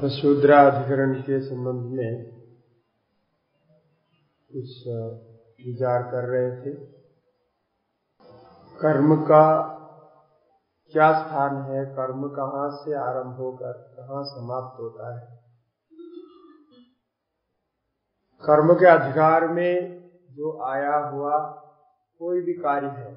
शूद्राधिकरण के संबंध में कुछ विचार कर रहे थे। कर्म का क्या स्थान है, कर्म कहाँ से आरंभ होकर कहाँ समाप्त होता है। कर्म के अधिकार में जो आया हुआ कोई भी कार्य है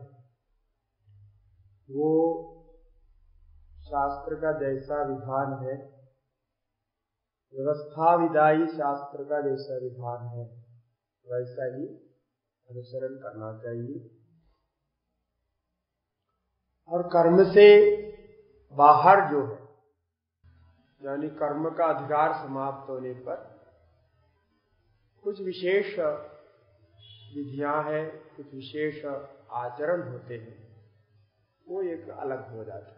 वो शास्त्र का जैसा विधान है, व्यवस्था विदायी शास्त्र का जैसा विधान है, वैसा ही अनुसरण करना चाहिए। और कर्म से बाहर जो है, यानी कर्म का अधिकार समाप्त होने पर कुछ विशेष विधियां हैं, कुछ विशेष आचरण होते हैं, वो एक अलग हो जाता है।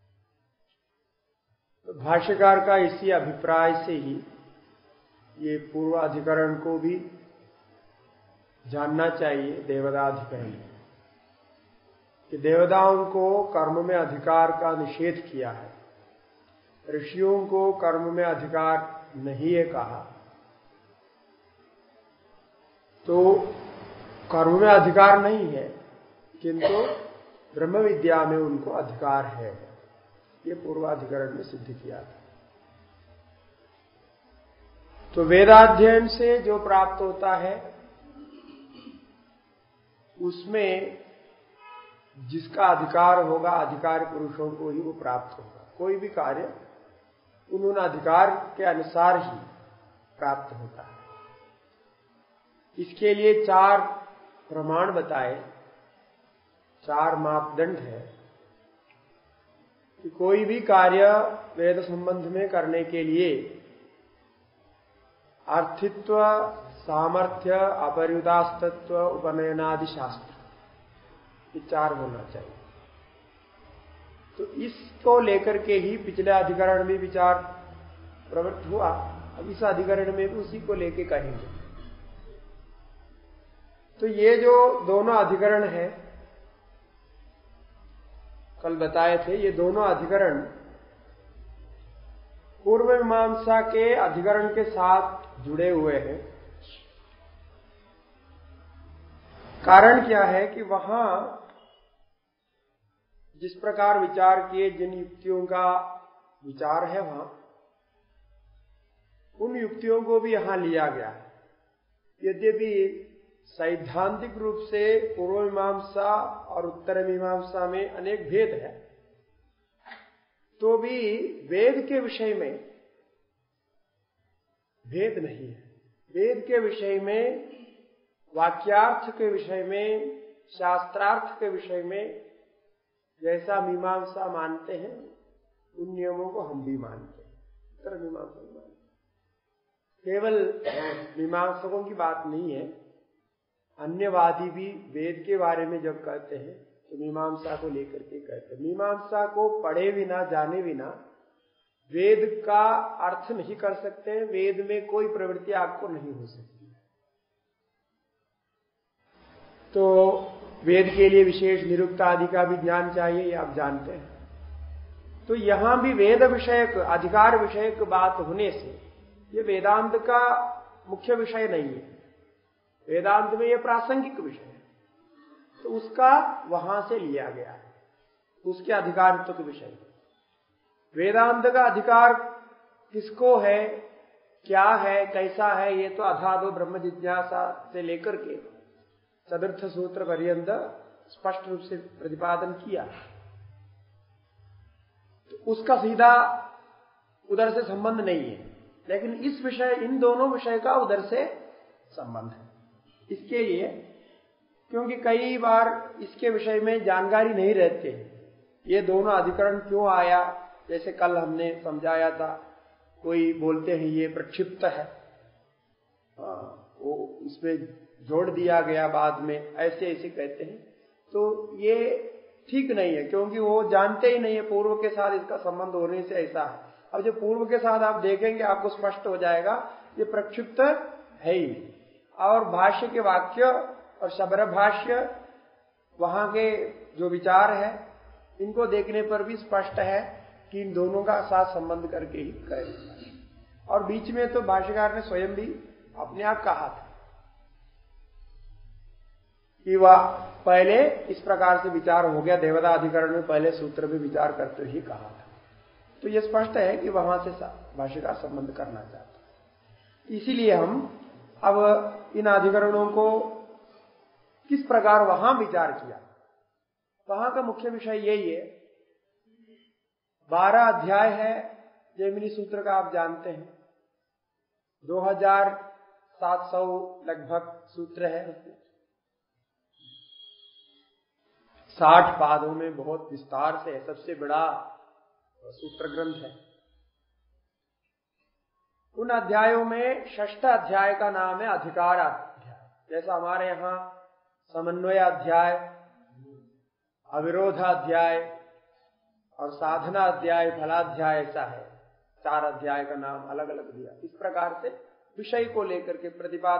तो भाष्यकार का इसी अभिप्राय से ही ये पूर्वाधिकरण को भी जानना चाहिए, देवदाधिकरण, कि देवताओं को कर्म में अधिकार का निषेध किया है, ऋषियों को कर्म में अधिकार नहीं है कहा। तो कर्म में अधिकार नहीं है, किंतु ब्रह्म विद्या में उनको अधिकार है, ये पूर्वाधिकरण में सिद्ध किया था। तो वेदाध्ययन से जो प्राप्त होता है उसमें जिसका अधिकार होगा, अधिकारी पुरुषों को ही वो प्राप्त होगा। कोई भी कार्य उन्होंने अधिकार के अनुसार ही प्राप्त होता है। इसके लिए 4 प्रमाण बताए, 4 मापदंड है कि कोई भी कार्य वेद संबंध में करने के लिए अर्थित्व, सामर्थ्य, अपरियुदास्तत्व, उपनयनादि शास्त्र, ये 4 होना चाहिए। तो इसको लेकर के ही पिछले अधिकरण में विचार प्रवृत्त हुआ, अब इस अधिकरण में भी उसी को लेके कहेंगे। तो ये जो दोनों अधिकरण है, कल बताए थे, ये दोनों अधिकरण पूर्व मीमांसा के अधिकरण के साथ जुड़े हुए हैं। कारण क्या है कि वहां जिस प्रकार विचार किए, जिन युक्तियों का विचार है वहां, उन युक्तियों को भी यहां लिया गया है। यद्यपि सैद्धांतिक रूप से पूर्व मीमांसा और उत्तर मीमांसा में अनेक भेद है, तो भी वेद के विषय में भेद नहीं है। वेद के विषय में, वाक्यार्थ के विषय में, शास्त्रार्थ के विषय में जैसा मीमांसा मानते हैं, उन नियमों को हम भी मानते हैं, उत्तर मीमांसा भी मानते हैं। केवल मीमांसकों की बात नहीं है, अन्यवादी भी वेद के बारे में जब कहते हैं तो मीमांसा को लेकर के कहते हैं। मीमांसा को पढ़े बिना, जाने बिना वेद का अर्थ नहीं कर सकते हैं, वेद में कोई प्रवृत्ति आपको नहीं हो सकती। तो वेद के लिए विशेष निरुक्त आदि का भी ज्ञान चाहिए, ये आप जानते हैं। तो यहां भी वेद विषयक, अधिकार विषयक बात होने से ये वेदांत का मुख्य विषय नहीं है। वेदांत में ये प्रासंगिक विषय है, तो उसका वहां से लिया गया है, उसके अधिकारित्व के विषय में। वेदांत का अधिकार किसको है, क्या है, कैसा है, ये तो अथादो ब्रह्म जिज्ञासा से लेकर के चतुर्थ सूत्र पर्यंत स्पष्ट रूप से प्रतिपादन किया। तो उसका सीधा उधर से संबंध नहीं है, लेकिन इस विषय, इन दोनों विषय का उधर से संबंध है। इसके लिए, क्योंकि कई बार इसके विषय में जानकारी नहीं रहते, ये दोनों अधिकरण क्यों आया, जैसे कल हमने समझाया था, कोई बोलते हैं ये प्रक्षिप्त है, वो इसमें जोड़ दिया गया बाद में, ऐसे ऐसे कहते हैं। तो ये ठीक नहीं है, क्योंकि वो जानते ही नहीं है पूर्व के साथ इसका संबंध होने से ऐसा है। अब जो पूर्व के साथ आप देखेंगे आपको स्पष्ट हो जाएगा ये प्रक्षिप्त है ही। और भाष्य के वाक्य और शबर भाष्य, वहां के जो विचार है, इनको देखने पर भी स्पष्ट है कि इन दोनों का साथ संबंध करके ही करें। और बीच में तो भाष्यकार ने स्वयं भी अपने आप कहा था कि वह पहले इस प्रकार से विचार हो गया, देवता अधिकरण में पहले सूत्र में विचार करते ही कहा था। तो यह स्पष्ट है कि वहां से भाष्यकार संबंध करना चाहता है। इसीलिए हम अब इन अधिकरणों को किस प्रकार वहां विचार किया, वहां का मुख्य विषय यही है। 12 अध्याय है जैमिनी सूत्र का, आप जानते हैं 2700 लगभग सूत्र है उसमें, 60 पादों में बहुत विस्तार से है, सबसे बड़ा सूत्र ग्रंथ है। उन अध्यायों में 6ठ अध्याय का नाम है अधिकार अध्याय। जैसा हमारे यहां समन्वय अध्याय, अविरोध अध्याय और साधना अध्याय, फलाध्याय ऐसा है, 4 अध्याय का नाम अलग अलग दिया। इस प्रकार से विषय को लेकर के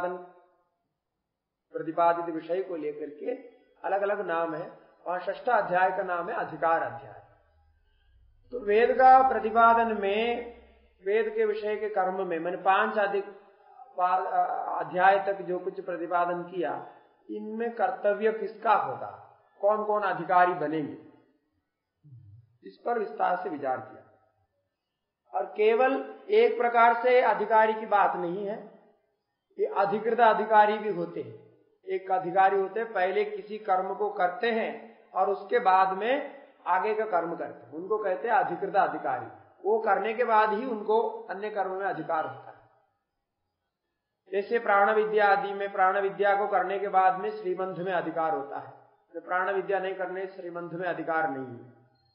प्रतिपादित विषय को लेकर के अलग अलग नाम है। और 6ठ अध्याय का नाम है अधिकार अध्याय। तो वेद का प्रतिपादन में, वेद के विषय के कर्म में मैंने 5 अध्याय तक जो कुछ प्रतिपादन किया, इनमें कर्तव्य किसका होगा, कौन कौन अधिकारी बनेंगे, इस पर विस्तार से विचार किया। और केवल एक प्रकार से अधिकारी की बात नहीं है, ये अधिकृत अधिकारी भी होते हैं। एक अधिकारी होते हैं, पहले किसी कर्म को करते हैं और उसके बाद में आगे का कर्म करते हैं, उनको कहते हैं अधिकृत अधिकारी। वो करने के बाद ही उनको अन्य कर्म में अधिकार होता है। जैसे प्राण विद्या आदि में, प्राण विद्या को करने के बाद में श्रीमंत में अधिकार होता है, तो प्राण विद्या नहीं करने श्रीमंत में अधिकार नहीं है।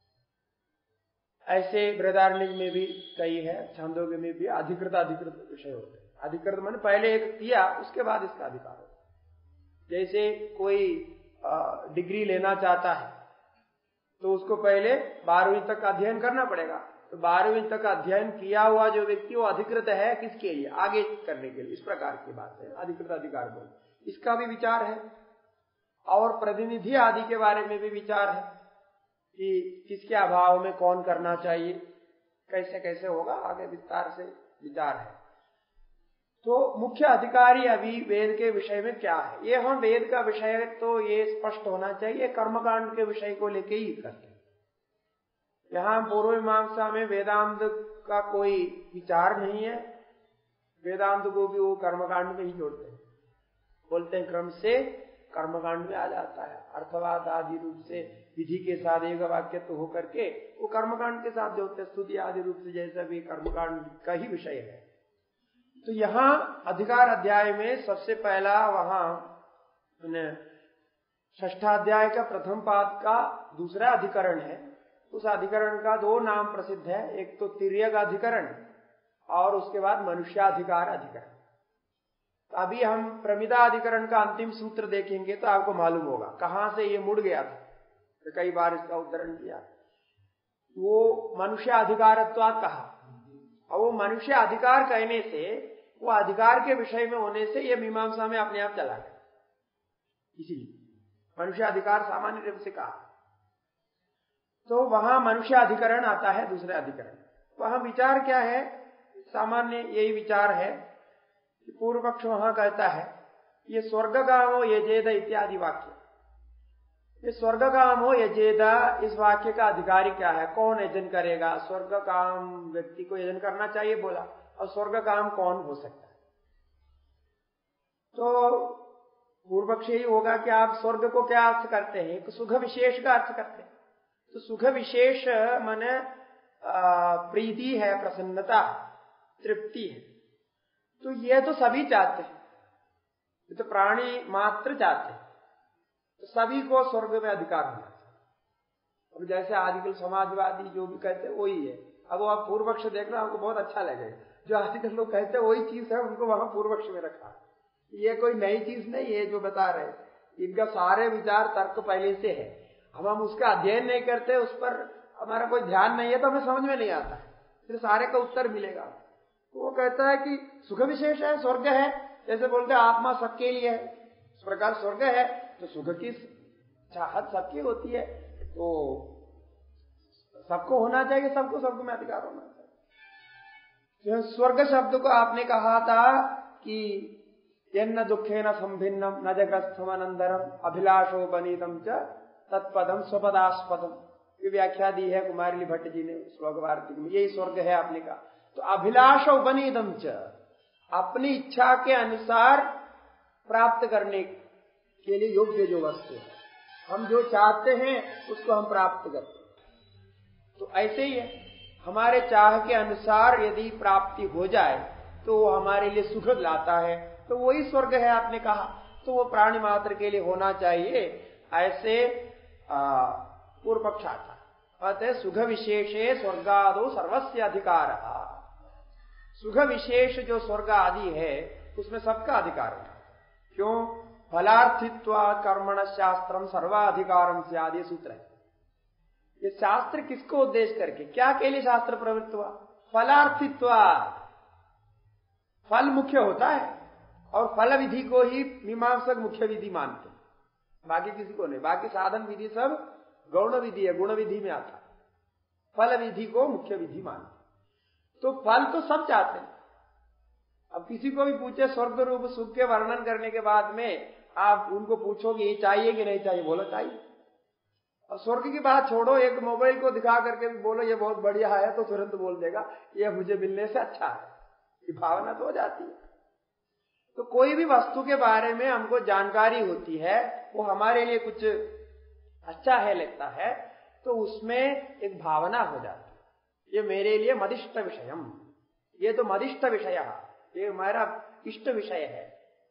ऐसे बृहदारण्यक में भी कई है, छांदोग्य में भी अधिकृत विषय होते हैं। अधिकृत माने पहले एक किया, उसके बाद इसका अधिकार होता है। जैसे कोई डिग्री लेना चाहता है तो उसको पहले 12वीं तक अध्ययन करना पड़ेगा। तो 12वीं तक अध्ययन किया हुआ जो व्यक्ति, वो अधिकृत है किसके लिए, आगे करने के लिए। इस प्रकार की बात है अधिकृत अधिकार बोल, इसका भी विचार है। और प्रतिनिधि आदि के बारे में भी विचार है कि किसके अभाव में कौन करना चाहिए, कैसे कैसे होगा, आगे विस्तार से विचार है। तो मुख्य अधिकारी अभी वेद के विषय में क्या है, ये हम वेद का विषय तो ये स्पष्ट होना चाहिए, कर्मकांड के विषय को लेके ही करते हैं। यहां पूर्व मीमांसा में वेदांत का कोई विचार नहीं है, वेदांत को भी वो कर्मकांड में ही जोड़ते हैं, बोलते हैं क्रम से कर्मकांड में आ जाता है। अर्थवाद आदि रूप से विधि के साथ एक वाक्य तो होकर के वो कर्मकांड के साथ जोड़ते हैं, स्तुति आदि रूप से जैसा भी कर्मकांड का ही विषय है। तो यहां अधिकार अध्याय में सबसे पहला वहां 6ठाध्याय का प्रथम पाद का दूसरा अधिकरण है। उस अधिकरण का 2 नाम प्रसिद्ध है, एक तो तिर्यक अधिकरण और उसके बाद मनुष्याधिकार अधिकरण। तो अभी हम प्रमिदा अधिकरण का अंतिम सूत्र देखेंगे तो आपको मालूम होगा कहां से ये मुड़ गया था, तो कई बार इसका उद्धरण किया। वो मनुष्य अधिकारत्वात् कहा, और वो मनुष्य अधिकार कहने से, वो अधिकार के विषय में होने से ये मीमांसा में अपने आप चला गया, इसीलिए मनुष्य अधिकार सामान्य रूप से कहा। तो वहां मनुष्य अधिकरण आता है, दूसरे अधिकरण। वहां विचार क्या है, सामान्य यही विचार है कि पूर्व पक्ष वहां कहता है ये स्वर्गकामो यजेद इत्यादि वाक्य, ये स्वर्गकामो यजेद, इस वाक्य का अधिकारी क्या है, कौन यजन करेगा, स्वर्ग काम व्यक्ति को यजन करना चाहिए बोला, और स्वर्ग काम कौन हो सकता है। तो पूर्व पक्ष यही होगा कि आप स्वर्ग को क्या अर्थ करते हैं, एक सुख विशेष का अर्थ करते हैं। तो सुख विशेष माने प्रीति है, प्रसन्नता, तृप्ति है। तो ये तो सभी चाहते हैं, ये तो प्राणी मात्र चाहते हैं, तो सभी को स्वर्ग में अधिकार होना चाहिए। अब जैसे आजकल समाजवादी जो भी कहते हैं वही है। अब आप पूर्व पक्ष देखना, आपको बहुत अच्छा लगेगा, जो आजकल लोग कहते हैं वही चीज है, उनको वहां पूर्व पक्ष में रखा। ये कोई नई चीज नहीं है जो बता रहे, इनका सारे विचार तर्क पहले से है। अब हम उसका अध्ययन नहीं करते, उस पर हमारा कोई ध्यान नहीं है, तो हमें समझ में नहीं आता है, फिर सारे का उत्तर मिलेगा। तो वो कहता है कि सुख विशेष है, स्वर्ग है, जैसे बोलते हैं आत्मा सबके लिए है, इस प्रकार स्वर्ग है, तो सुख की चाहत सबकी होती है, तो सबको होना चाहिए, सबको स्वर्ग में अधिकार होना चाहिए। स्वर्ग शब्द को आपने कहा था कि यन्न दुखे न संभिन्नम न जगस्थम अनंतरम अभिलाषो बनीतम च तत्पदम स्वपदास्पदम, ये व्याख्या दी है कुमारिली भट्ट जी ने श्लोक वार्तिक में। यही स्वर्ग है आपने कहा। तो अभिलाषो बनीतम च, अपनी इच्छा के अनुसार प्राप्त करने के लिए योग्य जो वस्तु है, हम जो चाहते हैं उसको हम प्राप्त करते हैं। तो ऐसे ही है, हमारे चाह के अनुसार यदि प्राप्ति हो जाए तो वो हमारे लिए सुख लाता है, तो वही स्वर्ग है आपने कहा। तो वो प्राणी मात्र के लिए होना चाहिए, ऐसे पूर्व पक्ष आता। अतः सुख विशेषे स्वर्गादो सर्वस्य अधिकार। सुख विशेष जो स्वर्ग आदि है उसमें सबका अधिकार होता है। क्यों? फलार्थित्वा कर्मण शास्त्रम सर्वाधिकारम से आदि सूत्र है। ये शास्त्र किसको उद्देश्य करके, क्या के लिए शास्त्र प्रवृत्त हुआ? फलार्थित्वा, फल मुख्य होता है और फल विधि को ही मीमांसक मुख्य विधि मानते, बाकी किसी को नहीं। बाकी साधन विधि सब गौण विधि है, गुण विधि में आता है। फल विधि को मुख्य विधि मानते। तो फल तो सब चाहते हैं। अब किसी को भी पूछे स्वर्ग रूप सुख के वर्णन करने के बाद में आप उनको पूछोगे ये चाहिए कि नहीं चाहिए, बोलो चाहिए। और स्वर्ग की बात छोड़ो, एक मोबाइल को दिखा करके भी बोलो ये बहुत बढ़िया है तो तुरंत बोल देगा ये मुझे मिलने से अच्छा है। ये भावना तो हो जाती है। तो कोई भी वस्तु के बारे में हमको जानकारी होती है, वो हमारे लिए कुछ अच्छा है लगता है, तो उसमें एक भावना हो जाती है, ये मेरे लिए मदिष्ट विषयम, ये तो मदिष्ट विषय है, ये हमारा इष्ट विषय है,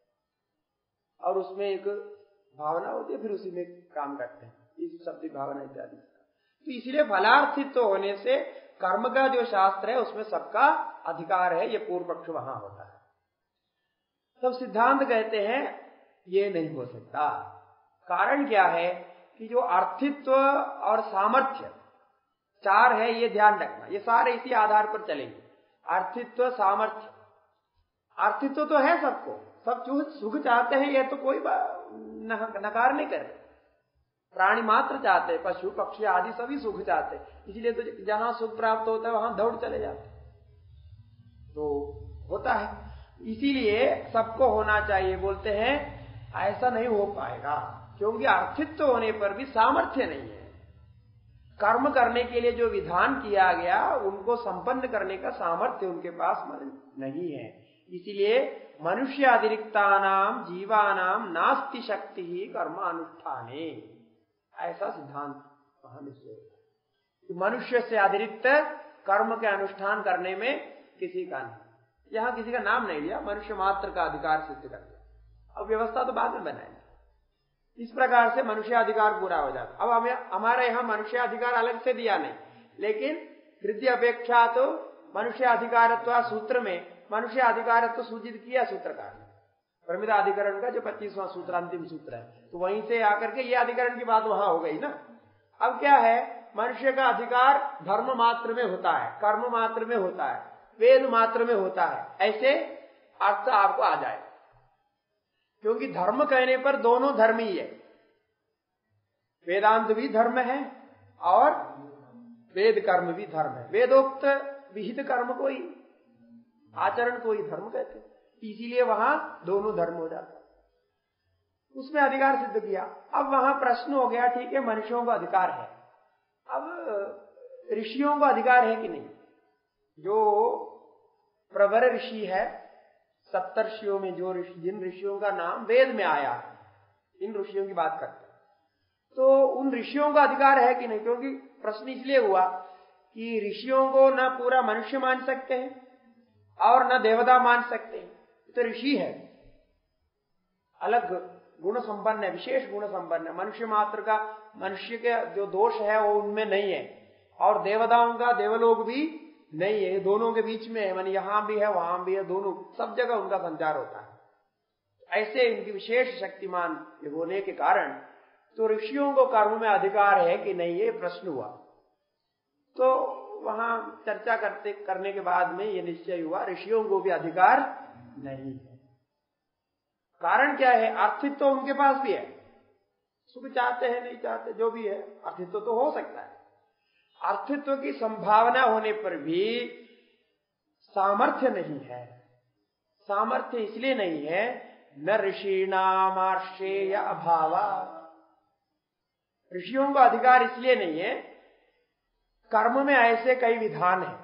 और उसमें एक भावना होती है, फिर उसी में काम करते हैं, इस शब्द भावना इत्यादि। तो इसलिए फलार्थित्व होने से कर्म का जो शास्त्र है उसमें सबका अधिकार है, ये पूर्व पक्ष वहां होता है। तब सिद्धांत कहते हैं ये नहीं हो सकता। कारण क्या है कि जो अर्थित्व और सामर्थ्य चार है, ये ध्यान रखना, ये सारे इसी आधार पर चलेंगे। अर्थित्व, सामर्थ्य, अर्थित्व तो है सबको, सब सुख चाहते हैं, ये तो कोई नकार नहीं कर रहे। प्राणी मात्र चाहते हैं, पशु पक्षी आदि सभी सुख चाहते हैं, इसलिए तो जहां सुख प्राप्त होता है वहां दौड़ चले जाते हैं। तो होता है, इसीलिए सबको होना चाहिए। बोलते हैं ऐसा नहीं हो पाएगा, क्योंकि अर्थित्व होने पर भी सामर्थ्य नहीं है। कर्म करने के लिए जो विधान किया गया उनको संपन्न करने का सामर्थ्य उनके पास नहीं है। इसीलिए मनुष्य अतिरिक्तानाम जीवानाम नास्ति शक्ति ही कर्मानुष्ठाने, ऐसा सिद्धांत वहां निश्चय। मनुष्य से अतिरिक्त कर्म के अनुष्ठान करने में किसी का नहीं, यहां किसी का नाम नहीं लिया, मनुष्य मात्र का अधिकार सिद्ध कर दिया। अब व्यवस्था तो बाद में बनाएंगे। इस प्रकार से मनुष्य अधिकार पूरा हो जाता। अब हमें हमारे यहां मनुष्य अधिकार अलग से दिया नहीं, लेकिन हृदय अपेक्षा तो मनुष्य अधिकारत्व सूत्र में मनुष्य अधिकारत्व सूचित किया सूत्रकार ने। प्रमिता अधिकरण का जो 25वां सूत्र अंतिम सूत्र है, तो वहीं से आकर के ये अधिकरण की बात वहां हो गई ना। अब क्या है, मनुष्य का अधिकार धर्म मात्र में होता है, कर्म मात्र में होता है, वेद मात्र में होता है, ऐसे अर्थ आपको आ जाए। क्योंकि धर्म कहने पर दोनों धर्म ही है, वेदांत भी धर्म है और वेद कर्म भी धर्म है। वेदोक्त विहित कर्म को ही, आचरण को ही धर्म कहते हैं, इसीलिए वहां दोनों धर्म हो जाता है। उसमें अधिकार सिद्ध किया। अब वहां प्रश्न हो गया, ठीक है मनुष्यों को अधिकार है, अब ऋषियों को अधिकार है कि नहीं? जो प्रवर ऋषि है, सप्तर्षियों में जो ऋषि, जिन ऋषियों का नाम वेद में आया है, इन ऋषियों की बात करते हैं, तो उन ऋषियों का अधिकार है कि नहीं? क्योंकि प्रश्न इसलिए हुआ कि ऋषियों को न पूरा मनुष्य मान सकते हैं और न देवता मान सकते हैं। तो ऋषि है, अलग गुण संपन्न है, विशेष गुण संपन्न है। मनुष्य मात्र का, मनुष्य के जो दोष है वो उनमें नहीं है, और देवताओं का देवलोक भी नहीं है, दोनों के बीच में है, मानी यहां भी है वहां भी है, दोनों सब जगह उनका संचार होता है। ऐसे इनकी विशेष शक्तिमान होने के कारण तो ऋषियों को कर्म में अधिकार है कि नहीं, ये प्रश्न हुआ। तो वहां चर्चा करने के बाद में ये निश्चय हुआ ऋषियों को भी अधिकार नहीं है। कारण क्या है? अर्थित्व तो उनके पास भी है, सुख चाहते हैं नहीं चाहते, जो भी है, अर्थित्व तो हो सकता है। अर्थित्व की संभावना होने पर भी सामर्थ्य नहीं है। सामर्थ्य इसलिए नहीं है न ऋषिणाम आश्रय अभाव, ऋषियों का अधिकार इसलिए नहीं है, कर्म में ऐसे कई विधान है।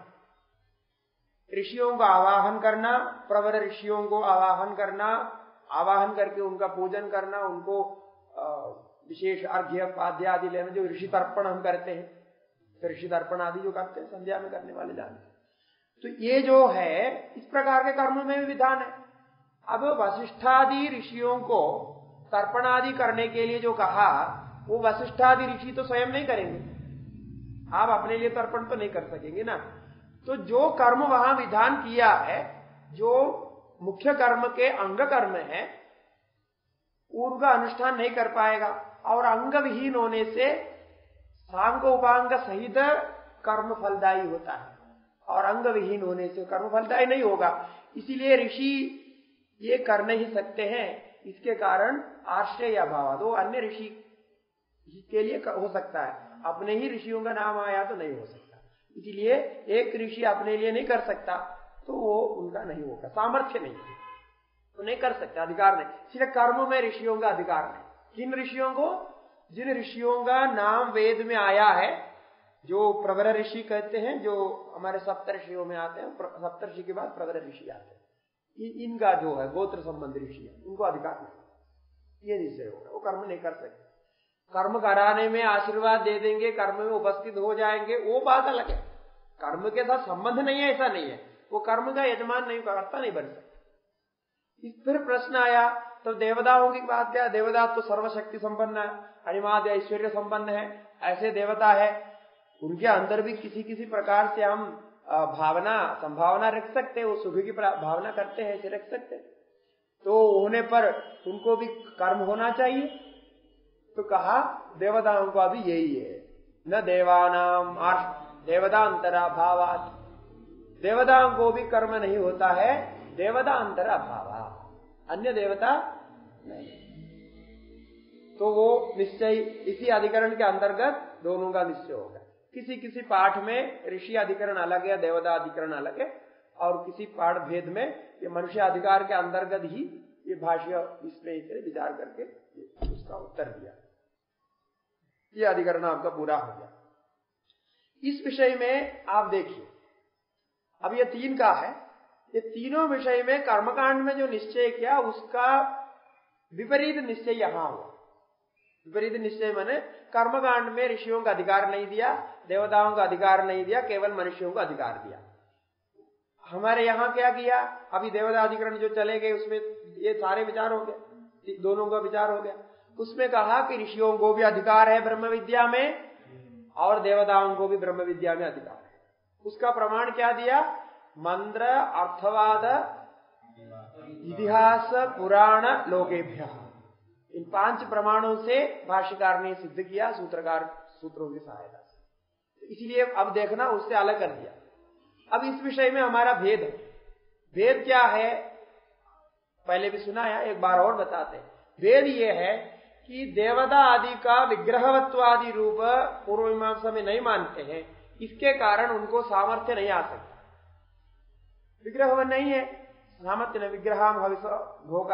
ऋषियों का आवाहन करना, प्रवर ऋषियों को आवाहन करना, आवाहन करके उनका पूजन करना, उनको विशेष अर्घ्य पाद्य आदि लेना, जो ऋषि तर्पण हम करते हैं, तो ऋषि तर्पण आदि जो करते हैं संध्या में करने वाले जानते हैं। तो ये जो है इस प्रकार के कर्म में भी विधान है। अब वशिष्ठादि ऋषियों को तर्पण आदि करने के लिए जो कहा, वो वशिष्ठादि ऋषि तो स्वयं नहीं करेंगे, आप अपने लिए तर्पण तो नहीं कर सकेंगे ना। तो जो कर्म वहां विधान किया है, जो मुख्य कर्म के अंग कर्म है, उनका अनुष्ठान नहीं कर पाएगा। और अंग विहीन होने से सांग उपांग सहित कर्म फलदायी होता है, और अंग विहीन होने से कर्म फलदायी नहीं होगा। इसीलिए ऋषि ये कर नहीं सकते हैं। इसके कारण आश्रय अभाव, तो अन्य ऋषि के लिए हो सकता है, अपने ही ऋषियों का नाम आया तो नहीं हो सकता। इसलिए एक ऋषि अपने लिए नहीं कर सकता, तो वो उनका नहीं होगा, सामर्थ्य नहीं है, तो नहीं कर सकता, अधिकार नहीं। इसलिए कर्म में ऋषियों का अधिकार नहीं। किन ऋषियों को? जिन ऋषियों का नाम वेद में आया है, जो प्रवर ऋषि कहते हैं, जो हमारे सप्तर्षियों में आते हैं, सप्तर्षि के बाद प्रवर ऋषि आते हैं, इनका जो है गोत्र संबंधी ऋषि है, उनको अधिकार नहीं, ये निश्चय होगा, वो कर्म नहीं कर सकते। कर्म कराने में आशीर्वाद दे देंगे, कर्म में उपस्थित हो जाएंगे, वो बात अलग है। कर्म के साथ संबंध नहीं है, ऐसा नहीं है, वो कर्म का यजमान नहीं, करता नहीं बन सकता। फिर प्रश्न आया, तो देवताओं की बात क्या? देवता तो सर्वशक्ति संपन्न है, अनिमाद ऐश्वर्य संपन्न है, ऐसे देवता है, उनके अंदर भी किसी किसी प्रकार से हम भावना संभावना रख सकते हैं, वो सुख की भावना करते हैं, ऐसे रख सकते हैं। तो होने पर उनको भी कर्म होना चाहिए। तो कहा देवताओं का भी यही है, न देवानाम देवतांतरा भावात, देवताओं को भी कर्म नहीं होता है, देवतांतरा भावा, अन्य देवता नहीं। तो वो निश्चय इसी अधिकरण के अंतर्गत दोनों का निश्चय होगा। किसी किसी पाठ में ऋषि अधिकरण अलग है, देवता अधिकरण अलग है, और किसी पाठ भेद में ये मनुष्य अधिकार के अंतर्गत ही ये भाष्य इसमें इसे विचार करके उसका उत्तर दिया। ये अधिकरण आपका पूरा हो गया। इस विषय में आप देखिए, अब ये 3 का है, ये तीनों विषय में कर्मकांड में जो निश्चय किया उसका विपरीत निश्चय यहां हुआ। विपरीत निश्चय माने कर्मकांड में ऋषियों का अधिकार नहीं दिया, देवताओं का अधिकार नहीं दिया, केवल मनुष्यों का अधिकार दिया। हमारे यहां क्या किया? अभी देवता अधिकरण जो चले गए उसमें ये सारे विचार हो गए, दोनों का विचार हो गया। उसमें कहा कि ऋषियों को भी अधिकार है ब्रह्म विद्या में, और देवताओं को भी ब्रह्म विद्या में अधिकार है। उसका प्रमाण क्या दिया? मंत्र, अर्थवाद, इतिहास, पुराण, लोकेभ्य, इन 5 प्रमाणों से भाष्यकार ने सिद्ध किया, सूत्रकार सूत्रों की सहायता से। इसलिए अब देखना, उससे अलग कर दिया। अब इस विषय में हमारा भेद है। भेद क्या है? पहले भी सुना है, एक बार और बताते हैं। भेद ये है कि देवता आदि का विग्रहवत्वादि रूप पूर्व मीमांसा में नहीं मानते हैं, इसके कारण उनको सामर्थ्य नहीं आ सकता। विग्रह नहीं है, सामर्थ्य न विग्रहाम हविष भोग,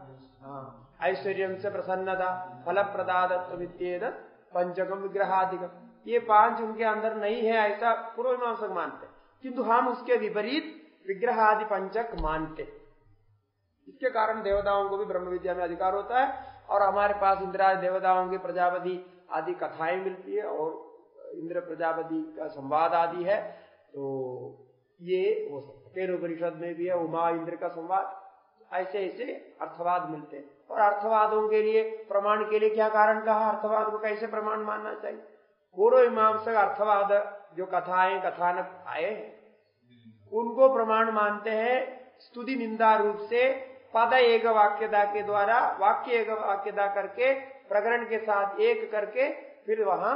ऐश्वर्य से प्रसन्नता, फल प्रदादत्व, पंचकम विग्रहाधिकम, ये 5 उनके अंदर नहीं है, ऐसा पूर्व मीमांसक मानते, किंतु हम उसके विपरीत विग्रह आदि पंचक मानते। इसके कारण देवताओं को भी ब्रह्म विद्या में अधिकार होता है, और हमारे पास इंद्रादि देवताओं के प्रजापति आदि कथाएं मिलती है, और इंद्र प्रजापति का संवाद आदि है। तो ये हो सकता है, केनोपनिषद में भी है उमा इंद्र का संवाद, ऐसे ऐसे अर्थवाद मिलते हैं। और अर्थवादों के लिए प्रमाण के लिए क्या कारण कहा? अर्थवाद को कैसे प्रमाण मानना चाहिए? पूर्व मीमांसक अर्थवाद जो कथाएं कथानक आए हैं उनको प्रमाण मानते हैं, स्तुति निंदा रूप से पद एक वाक्यता के द्वारा, वाक्य एक वाक्यता करके, प्रकरण के साथ एक करके, फिर वहां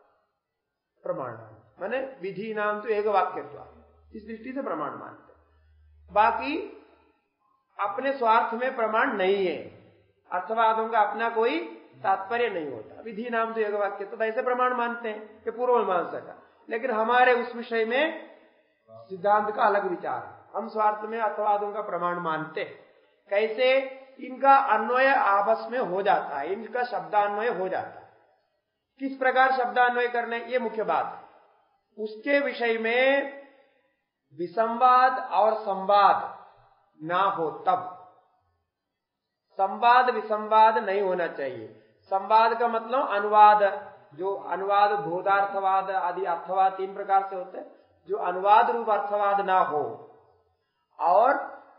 प्रमाण माने विधि नाम तो एक वाक्यत्व, इस दृष्टि से प्रमाण मानते। बाकी अपने स्वार्थ में प्रमाण नहीं है, अर्थवादों का अपना कोई तात्पर्य नहीं होता, विधि नाम तो एक वाक्य, तो ऐसे प्रमाण मानते हैं कि पूर्व मीमांसा का। लेकिन हमारे उस विषय में सिद्धांत का अलग विचार है, हम स्वार्थ में अर्थवादों का प्रमाण मानते हैं। कैसे? इनका अन्वय आपस में हो जाता है, इनका शब्दान्वय हो जाता है। किस प्रकार शब्दान्वय करने, ये मुख्य बात है। उसके विषय में विसंवाद और संवाद ना हो तब। संवाद विसंवाद नहीं होना चाहिए। संवाद का मतलब अनुवाद, जो अनुवाद बोधार्थवाद आदि अर्थवाद 3 प्रकार से होते हैं, जो अनुवाद रूप अर्थवाद ना हो। और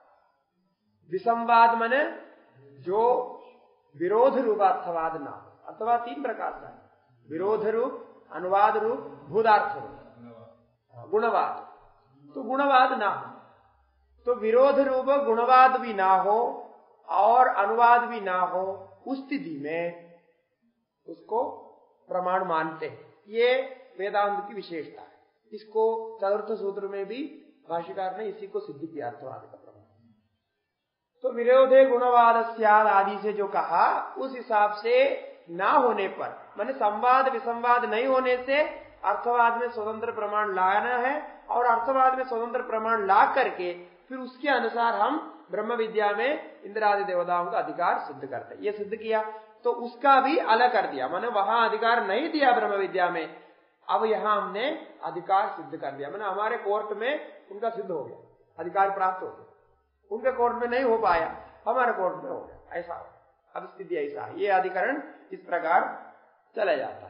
विसंवाद माने जो विरोध रूप अर्थवाद ना हो। अर्थवाद 3 प्रकार का है, विरोध रूप, अनुवाद रूप, बोधार्थ रूप, गुणवाद। तो गुणवाद ना हो, तो विरोध रूप गुणवाद भी ना हो और अनुवाद भी ना हो, उस स्थिति में उसको प्रमाण मानते हैं। ये वेदांत की विशेषता है। इसको चतुर्थ सूत्र में भी भाष्यकार ने इसी को सिद्ध किया, अर्थवाद का प्रमाण। तो विरोधे गुणवाद स्याद आदि से जो कहा, उस हिसाब से ना होने पर, माने संवाद विसंवाद नहीं होने से अर्थवाद में स्वतंत्र प्रमाण लाना है, और अर्थवाद में स्वतंत्र प्रमाण ला करके फिर उसके अनुसार हम ब्रह्म विद्या में इंद्रादि देवताओं का अधिकार सिद्ध करते हैं। ये सिद्ध किया तो उसका भी अलग कर दिया, माने वहां अधिकार नहीं दिया ब्रह्म विद्या में, अब यहां हमने अधिकार सिद्ध कर दिया। माने हमारे कोर्ट में उनका सिद्ध हो गया, अधिकार प्राप्त हो गया। उनके कोर्ट में नहीं हो पाया, हमारे कोर्ट में हो गया। ऐसा अब स्थिति ऐसा है। ये अधिकरण इस प्रकार चला जाता है।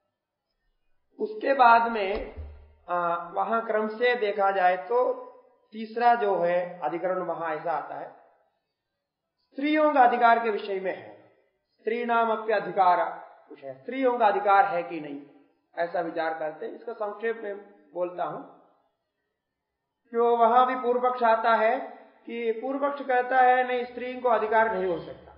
उसके बाद में वहां क्रम से देखा जाए तो तीसरा जो है अधिकरण वहां ऐसा आता है, स्त्रियों का अधिकार के विषय में है। स्त्री नाम अपने अधिकार कुछ है, स्त्रियों का अधिकार है कि नहीं, ऐसा विचार करते हैं। इसका संक्षेप में बोलता हूं। क्यों वहां भी पूर्व पक्ष आता है कि पूर्व पक्ष कहता है नहीं, स्त्री को अधिकार नहीं हो सकता।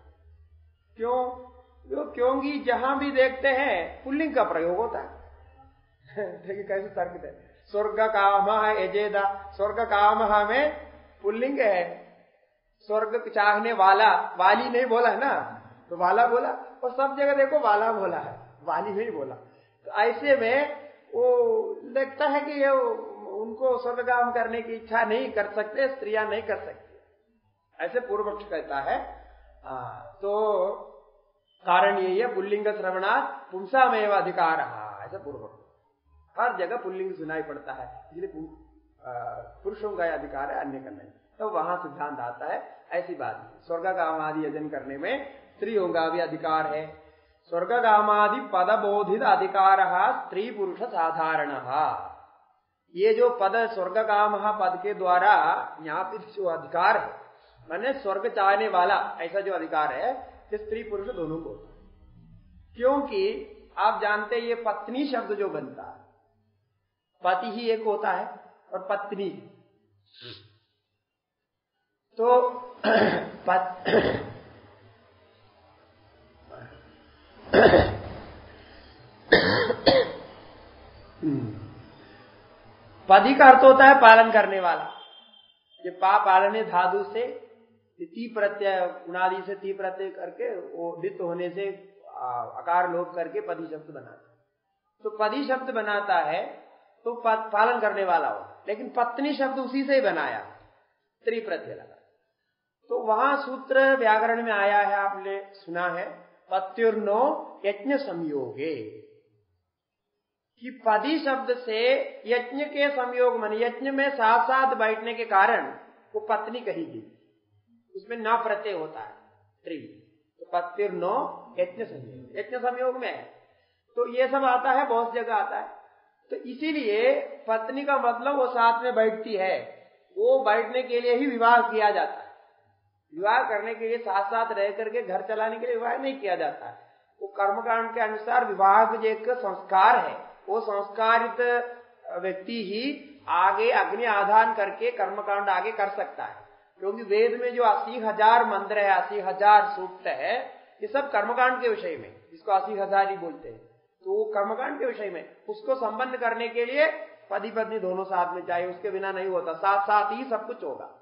क्यों? क्योंकि जहां भी देखते हैं पुल्लिंग का प्रयोग होता है। देखिए कैसे तर्क है, स्वर्ग काम यजेदा, स्वर्ग काम में पुल्लिंग है। स्वर्ग चाहने वाला, वाली नहीं बोला है ना, तो वाला बोला, और सब जगह देखो वाला बोला है, वाली नहीं बोला। तो ऐसे में वो लगता है कि ये उनको स्वर्ग काम करने की इच्छा नहीं कर सकते, स्त्रियां नहीं कर सकती, ऐसे पूर्व पक्ष कहता है। तो कारण यही है, पुल्लिंग श्रवणात् पुंसामेव अधिकार, ऐसा पूर्व पक्ष। हर जगह पुल्लिंग सुनाई पड़ता है, इसलिए पुरुषों का अधिकार है, अन्य का नहीं। तो वहां सिद्धांत आता है ऐसी बात नहीं। स्वर्ग काम आदि यजन करने में स्त्रियों का भी अधिकार है। स्वर्ग कामादि पदबोधित अधिकार स्त्री पुरुष साधारण। ये जो पद स्वर्ग काम पद के द्वारा ज्ञापित जो अधिकार है, माने स्वर्ग चाहने वाला, ऐसा जो अधिकार है, ये स्त्री पुरुष दोनों को। क्योंकि आप जानते ये पत्नी शब्द जो बनता है, पति ही एक होता है और पत्नी, तो पति का अर्थ होता है पालन करने वाला। ये पालने धातु से ती प्रत्यय, गुणादि से ती प्रत्यय करके वो दित होने से आकार लोप करके पति शब्द बनाता है। तो पति शब्द बनाता है तो पालन करने वाला हो, लेकिन पत्नी शब्द उसी से ही बनाया, स्त्री प्रत्यय लगा। तो वहां सूत्र व्याकरण में आया है, आपने सुना है, पत्युर्नो यज्ञ संयोगे, कि पदी शब्द से यज्ञ के संयोग मन, यज्ञ में साथ साथ बैठने के कारण वो पत्नी कही गई, उसमें न प्रत्यय होता है स्त्री। तो पत्युर्नो यज्ञ संयोग, यज्ञ संयोग में है। तो ये सब आता है, बहुत जगह आता है। तो इसीलिए पत्नी का मतलब वो साथ में बैठती है, वो बैठने के लिए ही विवाह किया जाता है। विवाह करने के लिए साथ साथ रह करके घर चलाने के लिए विवाह नहीं किया जाता है। वो कर्मकांड के अनुसार विवाह जो एक संस्कार है, वो संस्कारित व्यक्ति ही आगे अग्नि आधान करके कर्मकांड आगे कर सकता है। क्योंकि वेद में जो 80,000 मंत्र है, 80,000 सूक्त है, ये सब कर्मकांड के विषय में, जिसको 80,000 ही बोलते हैं, तो कर्मकांड के विषय में उसको संपन्न करने के लिए पति पत्नी दोनों साथ में चाहिए, उसके बिना नहीं होता, साथ साथ ही सब कुछ होगा।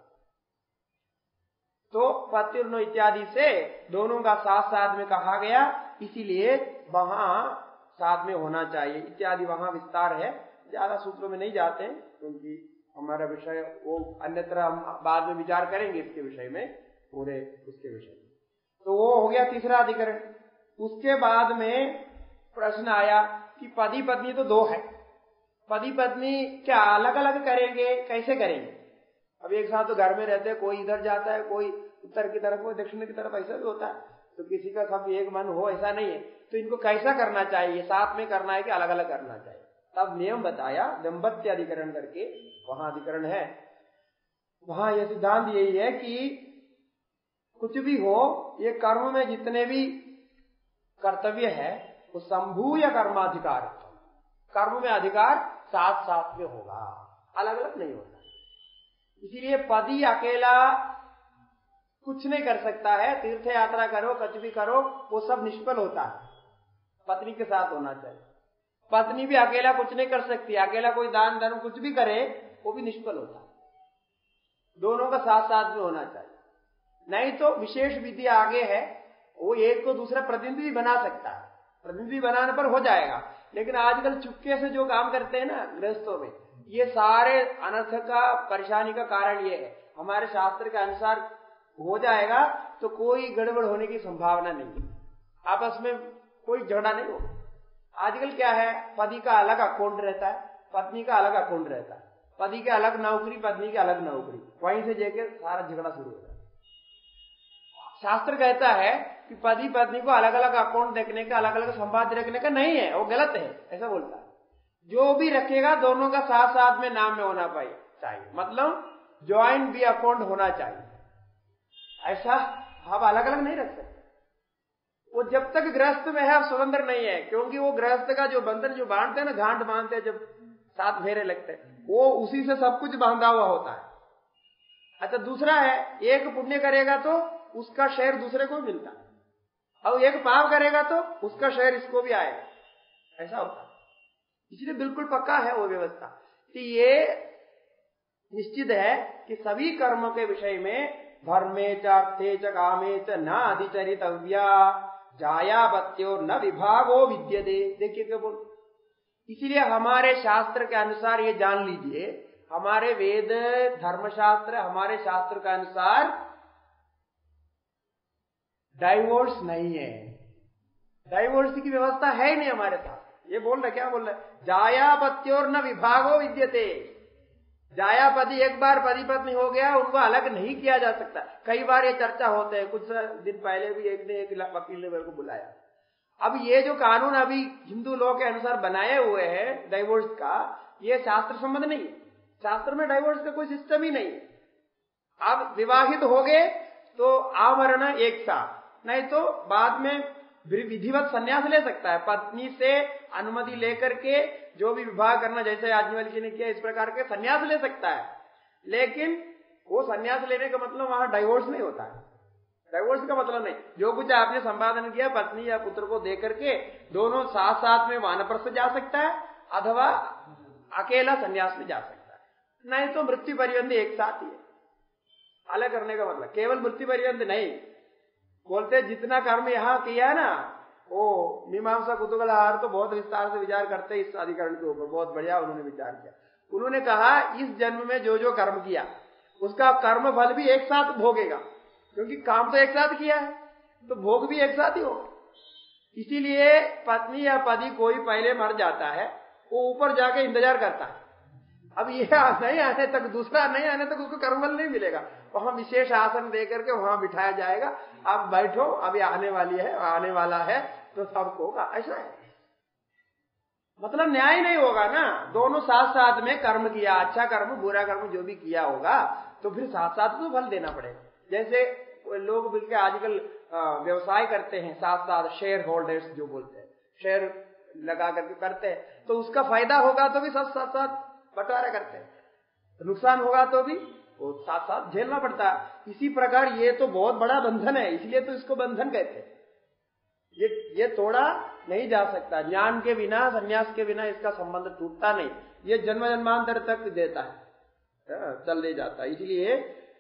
तो पत्युर्नो इत्यादि से दोनों का साथ साथ में कहा गया, इसीलिए वहां साथ में होना चाहिए इत्यादि वहां विस्तार है। ज्यादा सूत्रों में नहीं जाते हैं, क्योंकि हमारा विषय वो अन्यत्र हम बाद में विचार करेंगे इसके विषय में, पूरे उसके विषय में। तो वो हो गया तीसरा अधिकरण। उसके बाद में प्रश्न आया कि पति पत्नी तो दो है, पति पत्नी क्या अलग अलग करेंगे, कैसे करेंगे? अब एक साथ तो घर में रहते हैं, कोई इधर जाता है, कोई उत्तर की तरफ, कोई दक्षिण की तरफ, ऐसा भी होता है। तो किसी का सब एक मन हो ऐसा नहीं है। तो इनको कैसा करना चाहिए, साथ में करना है कि अलग अलग करना चाहिए? तब नियम बताया दंपत्य अधिकरण करके, वहां अधिकरण है। वहां यह सिद्धांत यही है कि कुछ भी हो, ये कर्म में जितने भी कर्तव्य है वो संभूय कर्माधिकार, कर्म में अधिकार साथ साथ में होगा, अलग अलग नहीं होता। इसीलिए पति अकेला कुछ नहीं कर सकता है, तीर्थ यात्रा करो, कुछ भी करो, वो सब निष्फल होता है, पत्नी के साथ होना चाहिए। पत्नी भी अकेला कुछ नहीं कर सकती, अकेला कोई दान धर्म कुछ भी करे वो भी निष्फल होता है, दोनों का साथ साथ में होना चाहिए। नहीं तो विशेष विधि आगे है, वो एक को दूसरा प्रतिनिधि बना सकता है, प्रतिनिधि बनाने पर हो जाएगा। लेकिन आजकल चुपके से जो काम करते हैं ना गृहस्थों में, ये सारे अनर्थ का, परेशानी का कारण ये है। हमारे शास्त्र के अनुसार हो जाएगा तो कोई गड़बड़ होने की संभावना नहीं, आपस में कोई झगड़ा नहीं होगा। आजकल क्या है, पति का अलग अकाउंट रहता है, पत्नी का अलग अकाउंट रहता है, पति के अलग नौकरी, पत्नी की अलग नौकरी, वहीं से जाकर सारा झगड़ा शुरू होता है। शास्त्र कहता है कि पति पत्नी को अलग अलग अकाउंट देखने का, अलग अलग संपाद्य रखने का नहीं है, वो गलत है, ऐसा बोलता है। जो भी रखेगा दोनों का साथ साथ में नाम में होना चाहिए, मतलब ज्वाइंट भी अकाउंट होना चाहिए। ऐसा आप अलग अलग नहीं रख सकते। वो जब तक गृहस्थ में है आप स्वतंत्र नहीं है, क्योंकि वो गृहस्थ का जो बंधन जो बांधते हैं ना, गांठ बांधते हैं, जब साथ फेरे लगते हैं, वो उसी से सब कुछ बांधा हुआ होता है। अच्छा, दूसरा है, एक पुण्य करेगा तो उसका शेयर दूसरे को मिलता है, और एक पाप करेगा तो उसका शेयर इसको भी आएगा, ऐसा होता है। इसलिए बिल्कुल पक्का है वो व्यवस्था कि ये निश्चित है कि सभी कर्म के विषय में धर्मे च अर्थे च कामे च न अधिचरितव्या जायापत्यो न विभागो विद्यते। देखिए क्या बोल, इसीलिए हमारे शास्त्र के अनुसार ये जान लीजिए, हमारे वेद धर्मशास्त्र, हमारे शास्त्र के अनुसार डाइवोर्स नहीं है, डाइवोर्स की व्यवस्था है ही नहीं हमारे साथ। ये बोल रहे, क्या बोल रहे, जायापत्योर न विभागो विद्यते। जायापति एक बार पति पत्नी हो गया, उनको अलग नहीं किया जा सकता। कई बार ये चर्चा होते हैं, कुछ दिन पहले भी एक वकील ने मेरे को बुलाया। अब ये जो कानून अभी हिंदू लॉ के अनुसार बनाए हुए हैं डाइवोर्स का, ये शास्त्र संबंध नहीं है। शास्त्र में डाइवोर्स का कोई सिस्टम ही नहीं है। अब विवाहित हो गए तो आमरण एक साथ, नहीं तो बाद में विधिवत संन्यास ले सकता है, पत्नी से अनुमति लेकर के जो भी विवाह करना, जैसे याज्ञवल्क्य जी ने किया, इस प्रकार के संन्यास ले सकता है। लेकिन वो संन्यास लेने का मतलब वहां डाइवोर्स नहीं होता है। डाइवोर्स का मतलब नहीं, जो कुछ आपने संपादन किया पत्नी या पुत्र को दे करके, दोनों साथ साथ में वानप्रस्थ जा सकता है अथवा अकेला संन्यास में जा सकता है, नहीं तो मृत्यु पर्यंत एक साथ ही है। अलग करने का मतलब केवल मृत्यु पर्यंत नहीं, बोलते जितना कर्म यहां किया ना, वो मीमांसा कुतूहलहार तो बहुत विस्तार से विचार करते हैं इस अधिकरण के ऊपर, बहुत बढ़िया उन्होंने विचार किया। उन्होंने कहा इस जन्म में जो जो कर्म किया उसका कर्म फल भी एक साथ भोगेगा, क्योंकि काम तो एक साथ किया है, तो भोग भी एक साथ ही होगा। इसीलिए पत्नी या पति कोई पहले मर जाता है, वो ऊपर जाके इंतजार करता है, अब ये नहीं आने तक, दूसरा नहीं आने तक उसको कर्मफल नहीं मिलेगा। वहां विशेष आसन दे करके वहां बिठाया जाएगा, आप बैठो अभी आने वाली है, आने वाला है, तो सबको होगा, ऐसा है। मतलब न्याय नहीं होगा ना, दोनों साथ साथ में कर्म किया, अच्छा कर्म बुरा कर्म जो भी किया होगा, तो फिर साथ साथ तो फल देना पड़ेगा। जैसे लोग मिलकर आजकल व्यवसाय करते हैं, साथ साथ शेयर होल्डर्स जो बोलते हैं, शेयर लगा करके करते हैं, तो उसका फायदा होगा तो भी सब साथ साथ बंटवारा करते हैं, नुकसान होगा तो भी वो साथ साथ झेलना पड़ता है। इसी प्रकार ये तो बहुत बड़ा बंधन है, इसलिए तो इसको बंधन कहते हैं। ये तोड़ा नहीं जा सकता, ज्ञान के बिना, संन्यास के बिना इसका संबंध टूटता नहीं, ये जन्म जन्मांतर तक देता है, चल ले जाता है। इसलिए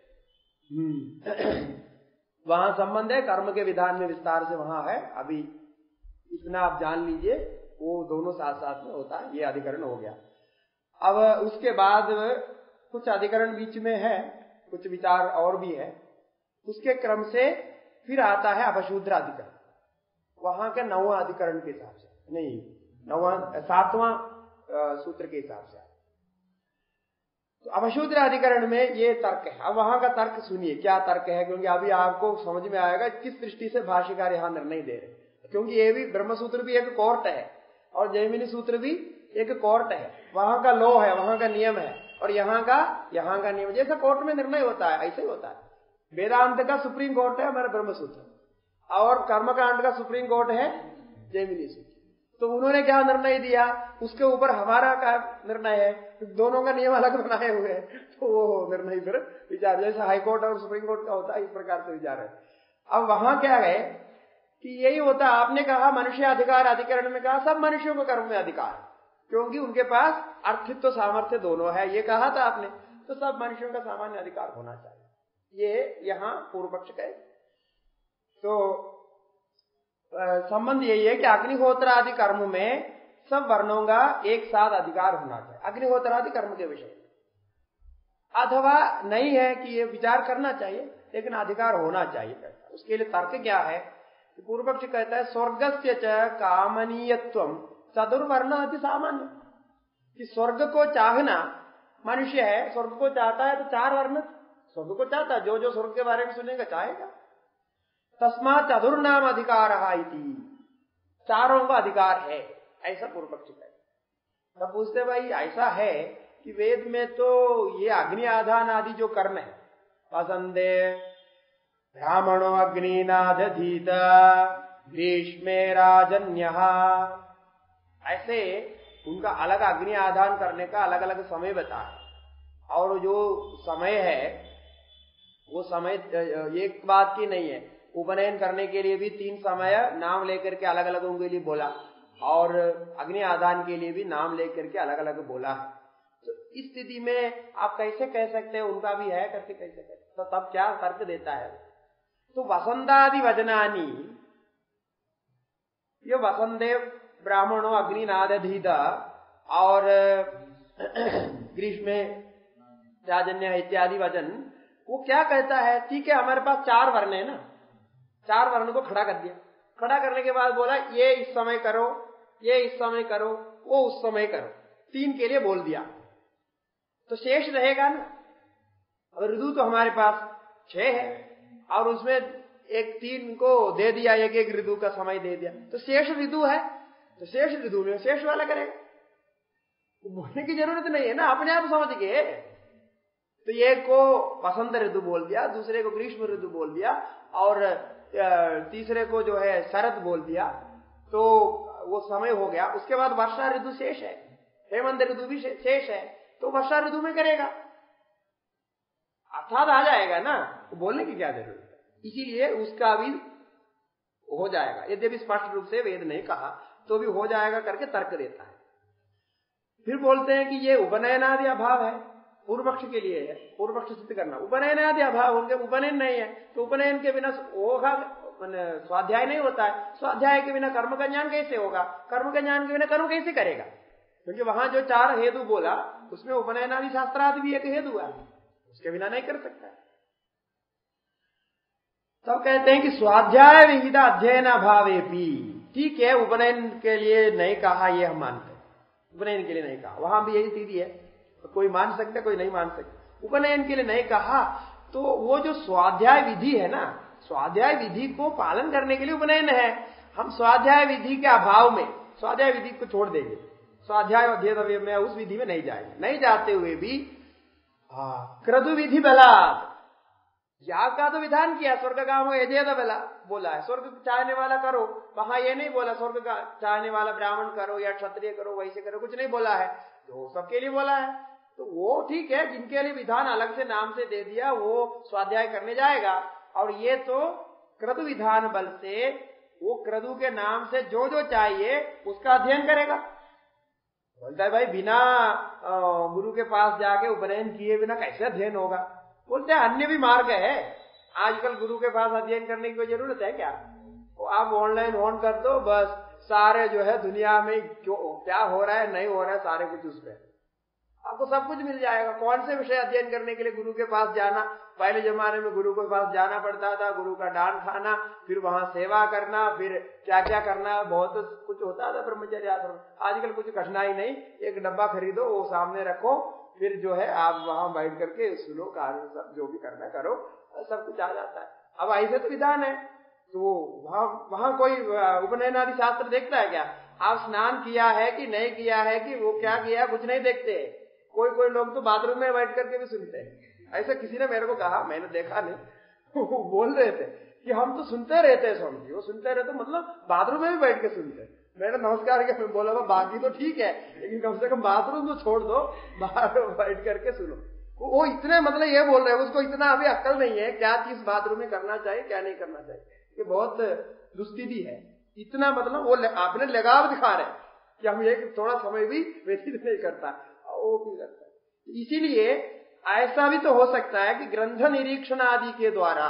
वहां संबंध है, कर्म के विधान में विस्तार से वहां है, अभी इतना आप जान लीजिए, वो दोनों साथ साथ में होता है। ये अधिकरण हो गया। अब उसके बाद कुछ अधिकरण बीच में है, कुछ विचार और भी है। उसके क्रम से फिर आता है अपशूद्र अधिकरण, वहां के 9वां अधिकरण के हिसाब से, नहीं 7वां सूत्र के हिसाब से। तो अपशूद्र अधिकरण में ये तर्क है। अब वहां का तर्क सुनिए क्या तर्क है, क्योंकि अभी आपको समझ में आएगा किस दृष्टि से भाष्यकार यहां निर्णय दे रहे, क्योंकि ये भी ब्रह्मसूत्र भी एक कोर्ट है और जैमिनी सूत्र भी एक कोर्ट है। वहां का लॉ है, वहां का नियम है, और यहाँ का नियम। जैसे कोर्ट में निर्णय होता है ऐसे ही होता है। वेदांत का सुप्रीम कोर्ट है हमारा ब्रह्मसूत्र, और कर्मकांड का सुप्रीम कोर्ट है जैमिनी सूत्र। तो उन्होंने क्या निर्णय दिया, उसके ऊपर हमारा क्या निर्णय है, दोनों का नियम अलग बनाए हुए हैं, तो वो निर्णय फिर विचार, जैसे हाईकोर्ट और सुप्रीम कोर्ट का होता है इस प्रकार से विचार है। अब वहां क्या है कि यही होता है, आपने कहा मनुष्य अधिकार अधिकरण में कहा सब मनुष्यों को कर्म में अधिकार है, क्योंकि उनके पास अर्थित्व सामर्थ्य दोनों है, ये कहा था आपने, तो सब मनुष्यों का सामान्य अधिकार होना चाहिए, ये यहाँ पूर्व पक्ष कहे। तो संबंध यही है कि अग्निहोत्र आदि कर्म में सब वर्णों का एक साथ अधिकार होना चाहिए अग्निहोत्र आदि कर्म के विषय, अथवा नहीं है कि ये विचार करना चाहिए लेकिन अधिकार होना चाहिए। उसके लिए तर्क क्या है, पूर्व पक्ष कहता है स्वर्गस्य च कामनीयत्वम चतुर्वर्ण अति सामान्य, कि स्वर्ग को चाहना, मनुष्य है स्वर्ग को चाहता है तो 4 वर्ण स्वर्ग को चाहता है, जो स्वर्ग के बारे में सुनेगा चाहेगा। तस्मात् चतुर्नाम अधिकार, चारों का अधिकार है, ऐसा पूर्व पक्ष है। तब पूछते भाई ऐसा है कि वेद में तो ये अग्नि आधान आदि जो कर्म है, वसंदे ब्राह्मणो अग्निनादधीत ग्रीष्मे राजन्यः, ऐसे उनका अलग अग्नि आधान करने का अलग अलग समय बताया, और जो समय है वो समय एक बात की नहीं है। उपनयन करने के लिए भी 3 समय नाम लेकर के अलग अलग उनके लिए बोला, और अग्नि आदान के लिए भी नाम लेकर के अलग अलग बोला है। तो इस स्थिति में आप कैसे कह सकते हैं उनका भी है करके कैसे कहते, तो तब क्या तर्क देता है। तो वसंतादि वचनानी, ये वसंते ब्राह्मणों अग्निनादधीत और ग्रीष्म राजन्य इत्यादि वचन, वो क्या कहता है, ठीक है हमारे पास 4 वर्ण है ना, 4 वर्ण को खड़ा कर दिया, खड़ा करने के बाद बोला ये इस समय करो, ये इस समय करो, वो उस समय करो, 3 के लिए बोल दिया, तो शेष रहेगा ना। अब ऋतु तो हमारे पास 6 है, और उसमें एक 3 को दे दिया, एक एक ऋतु का समय दे दिया, तो शेष ऋतु है, तो शेष ऋतु में शेष वाला करेगा, तो बोलने की जरूरत नहीं है ना, अपने आप समझ गए। तो एक को वसंत ऋतु बोल दिया, दूसरे को ग्रीष्म ऋतु बोल दिया, और तीसरे को जो है शरद बोल दिया, तो वो समय हो गया। उसके बाद वर्षा ऋतु शेष है, हेमंत ऋतु भी शेष है, तो वर्षा ऋतु में करेगा, अर्थात आ जाएगा ना, तो बोलने की क्या जरूरत है। इसीलिए उसका भी हो जाएगा, यद्यपि स्पष्ट रूप से वेद नहीं कहा तो भी हो जाएगा करके तर्क देता है। फिर बोलते हैं कि ये उपनयनादि अभाव है, पूर्व पक्ष के लिए है, पूर्व पक्ष सिद्ध करना। उपनयनादि अभाव, उनके उपनयन नहीं है, तो उपनयन के बिना स्वाध्याय नहीं होता है, स्वाध्याय के बिना कर्म का ज्ञान कैसे होगा, कर्म का ज्ञान के बिना कर्म कैसे करेगा, क्योंकि वहां जो 4 हेतु बोला उसमें उपनयनादि शास्त्रादि भी एक हेतु है, उसके बिना नहीं कर सकता। तब कहते हैं कि स्वाध्याय विहित अध्ययन अभावे भी, ठीक है उपनयन के लिए नहीं कहा, ये हम मानते हैं, उपनयन के लिए नहीं कहा, वहां भी यही स्थिति है, तो कोई मान सकता कोई नहीं मान सकता। उपनयन के लिए नहीं कहा तो वो जो स्वाध्याय विधि है ना, स्वाध्याय विधि को पालन करने के लिए उपनयन है। हम स्वाध्याय विधि के अभाव में स्वाध्याय विधि को छोड़ देंगे, स्वाध्याय अध्ययन में उस विधि में नहीं जाएंगे, नहीं जाते हुए भी क्रतु विधि बलात्, याग का तो विधान किया, स्वर्ग काम यजेद बला बोला है, स्वर्ग चाहने वाला करो, वहां ये नहीं बोला स्वर्ग का चाहने वाला ब्राह्मण करो या क्षत्रिय करो, वैसे करो, कुछ नहीं बोला है, तो सबके लिए बोला है। तो वो ठीक है, जिनके लिए विधान अलग से नाम से दे दिया वो स्वाध्याय करने जाएगा, और ये तो क्रतु विधान बल से वो क्रतु के नाम से जो जो चाहिए उसका अध्ययन करेगा। बोलता है भाई बिना गुरु के पास जाके उपनयन किए बिना कैसे अध्ययन होगा। बोलते हैं अन्य भी मार्ग है, आजकल गुरु के पास अध्ययन करने की कोई जरूरत है क्या, वो आप ऑनलाइन ऑन कर दो, बस सारे जो है दुनिया में क्या हो रहा है नहीं हो रहा है सारे कुछ उस पर आपको सब कुछ मिल जाएगा। कौन से विषय अध्ययन करने के लिए गुरु के पास जाना? पहले जमाने में गुरु के पास जाना पड़ता था, गुरु का डांट खाना, फिर वहां सेवा करना, फिर क्या क्या करना, बहुत कुछ होता था ब्रह्मचर्य आश्रम। आजकल कुछ कठिनाई नहीं, एक डब्बा खरीदो, वो सामने रखो, फिर जो है आप वहां बैठ करके सुनो, कार्य सब जो भी करना करो, सब कुछ आ जाता है। अब ऐसे तो विधान है, तो वहां कोई उपनयन आदि शास्त्र देखता है क्या? आप स्नान किया है कि नहीं किया है, कि वो क्या किया, कुछ नहीं देखते। कोई लोग तो बाथरूम में बैठ करके भी सुनते हैं। ऐसा किसी ने मेरे को कहा, मैंने देखा नहीं, वो बोल रहे थे कि हम तो सुनते रहते हैं स्वामी जी। वो सुनते रहते मतलब बाथरूम में भी बैठ के सुनते हैं। मैंने नमस्कार किया, मैं बोला बाकी तो ठीक है, लेकिन कम से कम बाथरूम तो छोड़ दो, बाहर बैठ करके सुनो। वो इतने मतलब ये बोल रहे हैं, उसको इतना अभी अक्ल नहीं है क्या चीज बाथरूम में करना चाहिए क्या नहीं करना चाहिए। ये बहुत दुस्थिति है। इतना मतलब वो आपने लगाव दिखा रहे कि हम ये थोड़ा समय भी व्यतीत नहीं करता, वो भी करता है। इसीलिए ऐसा भी तो हो सकता है कि ग्रंथ निरीक्षण आदि के द्वारा,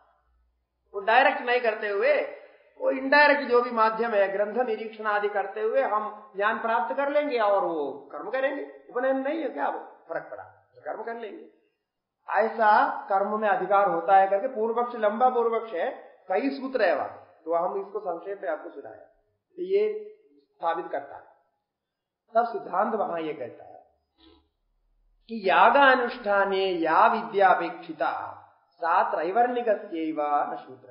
वो डायरेक्ट नहीं करते हुए, वो इनडायरेक्ट जो भी माध्यम है ग्रंथ निरीक्षण आदि करते हुए हम ज्ञान प्राप्त कर लेंगे और वो कर्म करेंगे। उपनयन नहीं है क्या, वो फर्क पड़ा, तो कर्म कर लेंगे। ऐसा कर्म में अधिकार होता है करके पूर्व पक्ष, लंबा पूर्व पक्ष है, कई सूत्र है वहां, तो हम इसको संक्षेप में आपको सुनाया, तो ये साबित करता है। तब सिद्धांत वहां ये कहता है कि यागानुष्ठाने या विद्यापेक्षिता सा त्रैवर्णिकस्यैव न शूद्रस्य।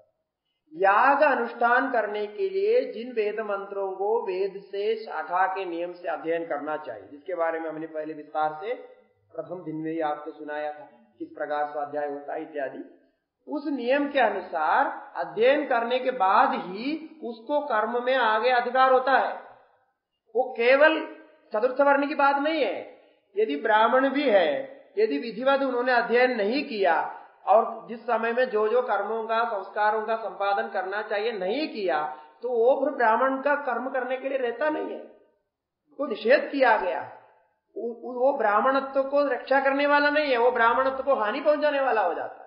याग अनुष्ठान करने के लिए जिन वेद मंत्रों को वेद से शाखा के नियम से अध्ययन करना चाहिए, जिसके बारे में हमने पहले विस्तार से प्रथम दिन में ही आपको सुनाया था, किस प्रकार स्वाध्याय होता है इत्यादि, उस नियम के अनुसार अध्ययन करने के बाद ही उसको कर्म में आगे अधिकार होता है। वो केवल चतुर्थ वर्ण की बात नहीं है। यदि ब्राह्मण भी है, यदि विधिवत उन्होंने अध्ययन नहीं किया और जिस समय में जो जो कर्मों का, संस्कारों का संपादन करना चाहिए नहीं किया, तो वो फिर ब्राह्मण का कर्म करने के लिए रहता नहीं है, वो निषेध किया गया। वो ब्राह्मणत्व को रक्षा करने वाला नहीं है, वो ब्राह्मणत्व को हानि पहुंचाने वाला हो जाता है।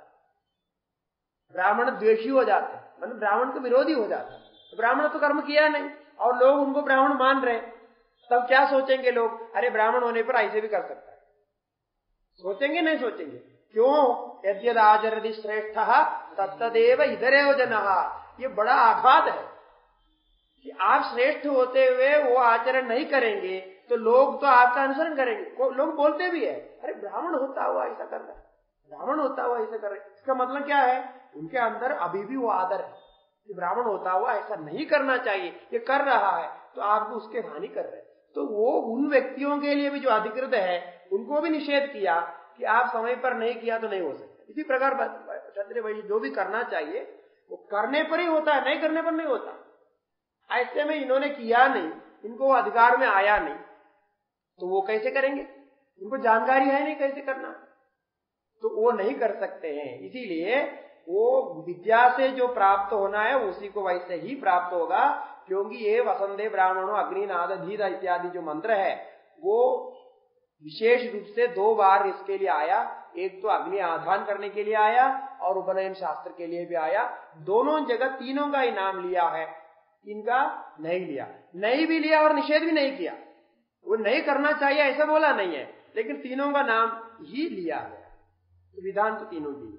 ब्राह्मण द्वेषी हो जाते हैं, मतलब ब्राह्मण के विरोधी हो जाता है। तो ब्राह्मण तो कर्म किया नहीं और लोग उनको ब्राह्मण मान रहे, तब क्या सोचेंगे लोग, अरे ब्राह्मण होने पर ऐसे भी कर सकता है। सोचेंगे नहीं सोचेंगे, क्यों? यद्यद आचरति श्रेष्ठ तत्तदेव इतरेव जनः। ये बड़ा आघात है कि आप श्रेष्ठ होते हुए वो आचरण नहीं करेंगे तो लोग तो आपका अनुसरण करेंगे। लोग बोलते भी है, अरे ब्राह्मण होता हुआ ऐसा कर रहा है, ब्राह्मण होता हुआ ऐसा कर रहे। इसका मतलब क्या है? उनके अंदर अभी भी वो आदर है कि ब्राह्मण होता हुआ ऐसा नहीं करना चाहिए, ये कर रहा है तो आप उसके हानि कर रहे हैं। तो वो उन व्यक्तियों के लिए भी जो अधिकृत है उनको भी निषेध किया कि आप समय पर नहीं किया तो नहीं हो सकता। इसी प्रकार क्षत्रिय वैश्य जो भी करना चाहिए वो करने पर ही होता है, नहीं करने पर नहीं होता। ऐसे में इन्होंने किया नहीं, इनको अधिकार में आया नहीं, तो वो कैसे करेंगे? उनको जानकारी है नहीं कैसे करना, तो वो नहीं कर सकते हैं। इसीलिए वो विद्या से जो प्राप्त होना है उसी को वैसे ही प्राप्त होगा, क्योंकि ये वसंदे ब्राह्मणों अग्निनाद धीर इत्यादि जो मंत्र है वो विशेष रूप से 2 बार इसके लिए आया। एक तो अग्नि आधान करने के लिए आया और उपनयन शास्त्र के लिए भी आया। दोनों जगह तीनों का ही नाम लिया है, इनका नहीं लिया। नहीं भी लिया और निषेध भी नहीं किया, वो नहीं करना चाहिए ऐसा बोला नहीं है, लेकिन तीनों का नाम ही लिया गया। तो विधान तो तीनों की।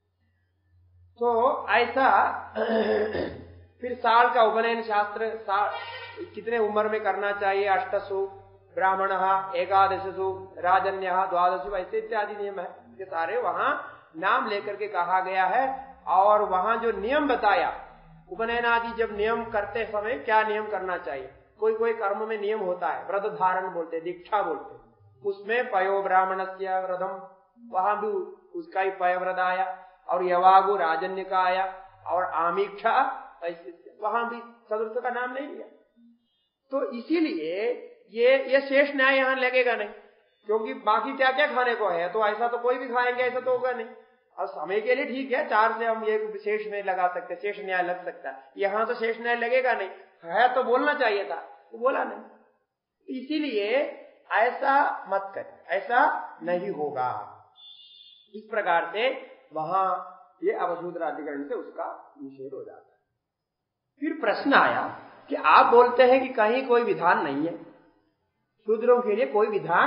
तो ऐसा फिर साल का उपनयन शास्त्र कितने उम्र में करना चाहिए, अष्टसु ब्राह्मण, एकादशसु राजन्य, द्वादशु, ऐसे इत्यादि नियम है, ये सारे वहां नाम लेकर के कहा गया है। और वहां जो नियम बताया, उपनयन आदि जब नियम करते समय क्या नियम करना चाहिए, कोई कोई कर्म में नियम होता है, व्रत धारण बोलते, दीक्षा बोलते, उसमें पयो ब्राह्मणस्य व्रतम, वहां भी उसका ही पय व्रत आया, और यवागु राजन्य का आया, और आमीक्षा, ऐसे वहां भी चतुर्थ का नाम नहीं लिया। तो इसीलिए ये शेष न्याय यहां लगेगा नहीं, क्योंकि बाकी क्या क्या खाने को है, तो ऐसा तो कोई भी खाएंगे ऐसा तो होगा नहीं। और समय के लिए ठीक है, 4 से हम ये शेष में लगा सकते, शेष न्याय लग सकता है, यहां तो शेष न्याय लगेगा नहीं है, तो बोलना चाहिए था, वो बोला नहीं। इसीलिए ऐसा मत कर, ऐसा नहीं होगा। इस प्रकार से वहां ये अवशूद्र अधिकरण से उसका निषेध हो जाता है। फिर प्रश्न आया कि आप बोलते हैं कि कहीं कोई विधान नहीं है, शूद्रों के लिए कोई विधान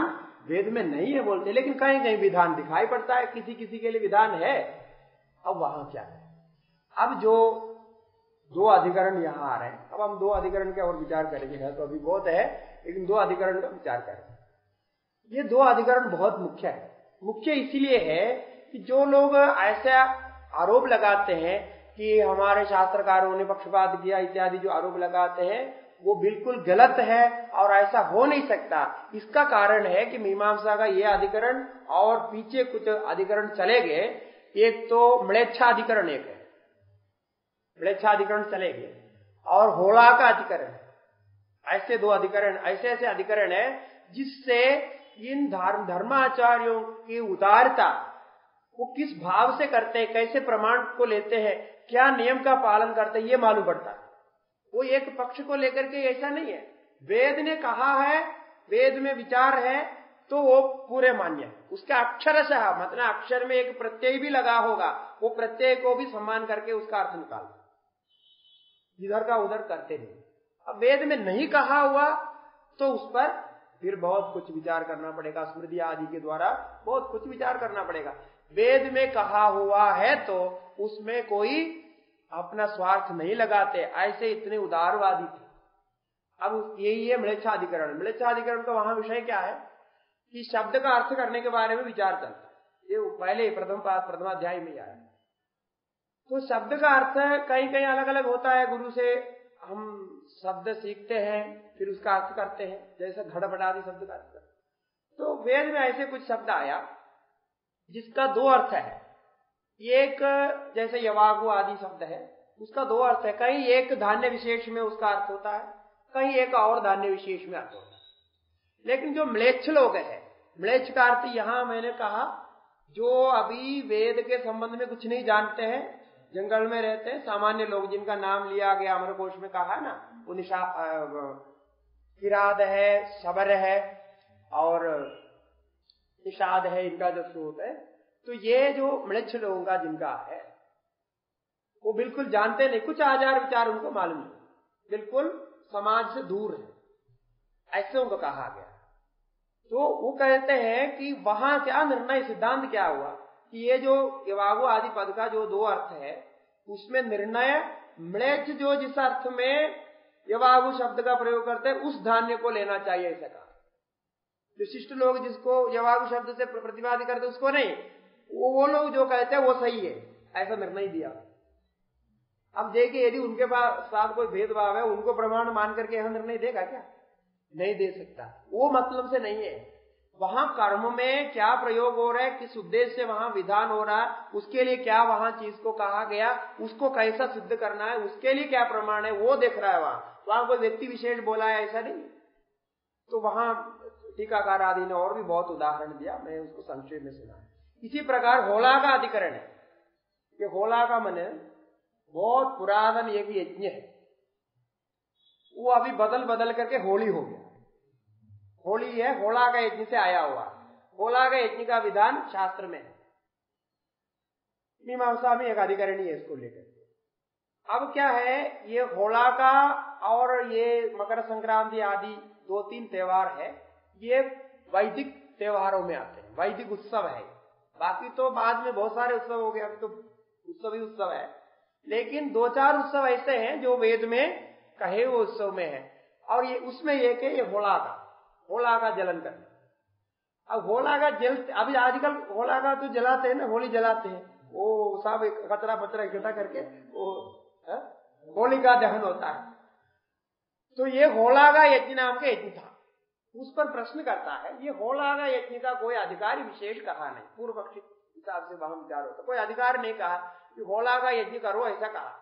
वेद में नहीं है बोलते, लेकिन कहीं कहीं विधान दिखाई पड़ता है, किसी किसी के लिए विधान है। अब वहां क्या है? अब जो दो अधिकरण यहां आ रहे हैं, अब हम दो अधिकरण के और विचार करेंगे, है तो अभी बहुत है, लेकिन दो अधिकरण का विचार करेंगे। ये दो अधिकरण बहुत मुख्य है। मुख्य इसीलिए है कि जो लोग ऐसा आरोप लगाते हैं कि हमारे शास्त्रकारों ने पक्षपात किया इत्यादि जो आरोप लगाते हैं, वो बिल्कुल गलत है और ऐसा हो नहीं सकता। इसका कारण है कि मीमांसा का ये अधिकरण और पीछे कुछ अधिकरण चले गए। एक तो म्लेच्छाधिकरण एक है, म्लेच्छाधिकरण चले गए, और होला का अधिकरण है। ऐसे दो अधिकरण, ऐसे ऐसे अधिकरण है जिससे इन धर्माचार्यों की उदारता वो किस भाव से करते हैं, कैसे प्रमाण को लेते हैं, क्या नियम का पालन करते हैं, ये मालूम पड़ता है। वो एक पक्ष को लेकर के ऐसा नहीं है। वेद ने कहा है, वेद में विचार है तो वो पूरे मान्य है। उसका अक्षरशः मतलब अक्षर में एक प्रत्यय भी लगा होगा, वो प्रत्यय को भी सम्मान करके उसका अर्थ निकालते, इधर का उधर करते नहीं। अब वेद में नहीं कहा हुआ तो उस पर फिर बहुत कुछ विचार करना पड़ेगा, स्मृति आदि के द्वारा बहुत कुछ विचार करना पड़ेगा। वेद में कहा हुआ है तो उसमें कोई अपना स्वार्थ नहीं लगाते, ऐसे इतने उदारवादी थे। अब यही है म्लेच्छाधिकरण। म्लेच्छाधिकरण का वहां विषय क्या है कि शब्द का अर्थ करने के बारे में विचार चलता है। ये पहले प्रथमाध्याय में आया। तो शब्द का अर्थ कहीं कहीं अलग अलग होता है। गुरु से हम शब्द सीखते हैं, फिर उसका अर्थ करते हैं, जैसे घड़बड़ादि शब्द का अर्थ। तो वेद में ऐसे कुछ शब्द आया जिसका दो अर्थ है। एक जैसे यवागु आदि शब्द है, उसका दो अर्थ है। कहीं एक धान्य विशेष में उसका अर्थ होता है, कहीं एक और धान्य विशेष में अर्थ होता है। लेकिन जो म्लेच्छ लोग है, म्लेच्छ का अर्थ यहां मैंने कहा जो अभी वेद के संबंध में कुछ नहीं जानते हैं, जंगल में रहते हैं, सामान्य लोग जिनका नाम लिया गया अमरकोश में कहा ना, वो किराद है, शबर है और निषाद है, इनका जो स्रोत है। तो ये जो म्लेच्छ लोगों का जिनका है वो बिल्कुल जानते नहीं, कुछ आचार विचार उनको मालूम नहीं, बिल्कुल समाज से दूर है, ऐसे उनको कहा गया। तो वो कहते हैं कि वहां क्या निर्णय सिद्धांत क्या हुआ कि ये जो यवागु आदि पद का जो दो अर्थ है उसमें निर्णय म्लेच्छ जो जिस अर्थ में यवागु शब्द का प्रयोग करते हैं उस धान्य को लेना चाहिए, ऐसा कहा। जो शिष्ट लोग जिसको यवागु शब्द से प्रतिवादी करते उसको नहीं, वो लोग जो कहते हैं वो सही है, ऐसा निर्णय दिया। अब देखिए यदि उनके साथ कोई भेदभाव है, उनको प्रमाण मान करके यह निर्णय देगा क्या? नहीं दे सकता। वो मतलब से नहीं है। वहां कर्म में क्या प्रयोग हो रहा है, किस उद्देश्य से वहां विधान हो रहा है, उसके लिए क्या वहां चीज को कहा गया, उसको कैसा सिद्ध करना है, उसके लिए क्या प्रमाण है, वो देख रहा है। वहां कोई व्यक्ति विशेष बोला है ऐसा नहीं। तो वहां टीकाकार आदि ने और भी बहुत उदाहरण दिया, मैं उसको संक्षेप में सुना। इसी प्रकार होला का अधिकरण है। ये होला का मन बहुत पुरातन एक यज्ञ है, वो अभी बदल बदल करके होली हो गया। होली है, होला का यज्ञ से आया हुआ। होला का यज्ञ का विधान शास्त्र में है, मीमांसा में एक अधिकरण ही है इसको लेकर। अब क्या है, ये होला का और ये मकर संक्रांति आदि दो तीन त्योहार है, ये वैदिक त्योहारों में आते हैं, वैदिक उत्सव है। बाकी तो बाद में बहुत सारे उत्सव हो गए, अभी तो उत्सव ही उत्सव है। लेकिन दो चार उत्सव ऐसे हैं जो वेद में कहे वो उत्सव में है, और ये उसमें एक है ये होला का जलन करना। अब होला का जल, अभी आजकल होला का तो जलाते हैं ना, होली जलाते हैं, वो सब कचरा पचरा इकट्ठा करके वो होली का दहन होता है। तो ये होला का यज्ञ नाम का यज्ञ था। उस पर प्रश्न करता है, ये होला का यज्ञ का कोई अधिकारी विशेष कहा नहीं, पूर्व पक्षी हिसाब से वहां विचार होता, कोई अधिकार नहीं कहा कि होला का यज्ञ करो, ऐसा कहा।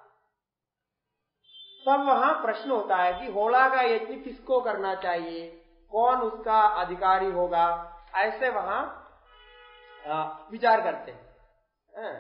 तब वहां प्रश्न होता है कि होला का यज्ञ किसको करना चाहिए, कौन उसका अधिकारी होगा, ऐसे वहां विचार करते हैं।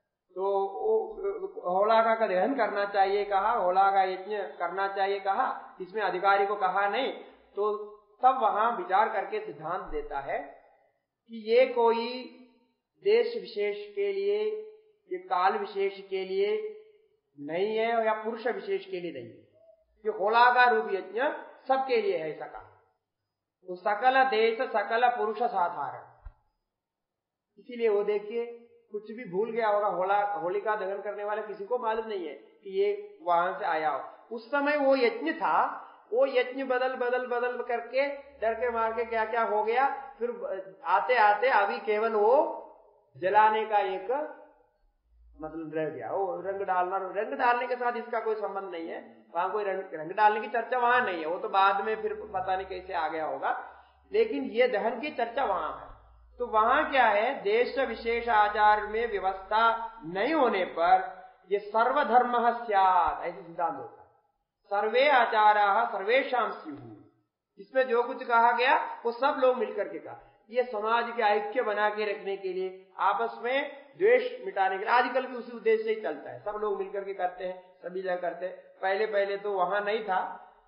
तो होला का दहन करना चाहिए कहा, होला का यज्ञ करना चाहिए कहा, इसमें अधिकारी को कहा नहीं। तो तब वहां विचार करके सिद्धांत देता है कि ये कोई देश विशेष के लिए, ये काल विशेष के लिए नहीं है या पुरुष विशेष के लिए नहीं है। ये होला का रूप यज्ञ सबके लिए है, ऐसा कहा। वो सकल देश सकल पुरुष साधारण। इसीलिए वो देखिए कुछ भी भूल गया होगा, होलिका दहन करने वाले किसी को मालूम नहीं है कि ये वहां से आया हो। उस समय वो यज्ञ था, वो यज्ञ बदल बदल बदल करके डर के मार के क्या क्या हो गया, फिर आते आते अभी केवल वो जलाने का एक मतलब रह गया। वो रंग डालने के साथ इसका कोई संबंध नहीं है, वहां कोई रंग डालने की चर्चा वहां नहीं है, वो तो बाद में फिर पता नहीं कैसे आ गया होगा, लेकिन ये दहन की चर्चा वहां है। तो वहां क्या है, देश विशेष आचार में व्यवस्था नहीं होने पर ये सर्वधर्म स्यात् ऐसे सिद्धांत होता है। सर्वे आचारा सर्वेशाम स्युः, इसमें जो कुछ कहा गया वो सब लोग मिलकर के कहा। ये समाज के ऐक्य बना के रखने के लिए, आपस में द्वेष मिटाने के लिए, आजकल भी उसी उद्देश्य से ही चलता है। सब लोग मिलकर के करते हैं, सभी जगह करते हैं। पहले पहले तो वहां नहीं था,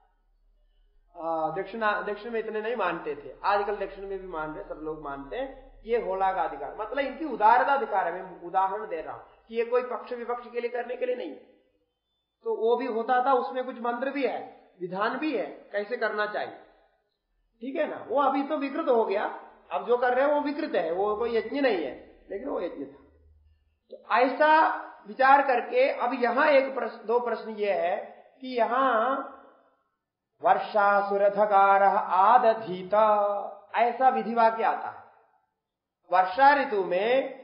दक्षिण में इतने नहीं मानते थे, आजकल दक्षिण में भी मान रहे, सब लोग मानते हैं। ये होला का अधिकार, मतलब इनकी उदारता दिखा रहे, मैं उदाहरण दे रहा हूं कि ये कोई पक्ष विपक्ष के लिए करने के लिए नहीं। तो वो भी होता था, उसमें कुछ मंत्र भी है, विधान भी है कैसे करना चाहिए, ठीक है ना। वो अभी तो विकृत हो गया, अब जो कर रहे हैं वो विकृत है, वो कोई यज्ञ नहीं है, लेकिन वो यज्ञ था। तो ऐसा विचार करके अब यहां दो प्रश्न ये है कि यहां वर्षासुरथकार आदधीत ऐसा विधिवाक्य आता है। वर्षा ऋतु में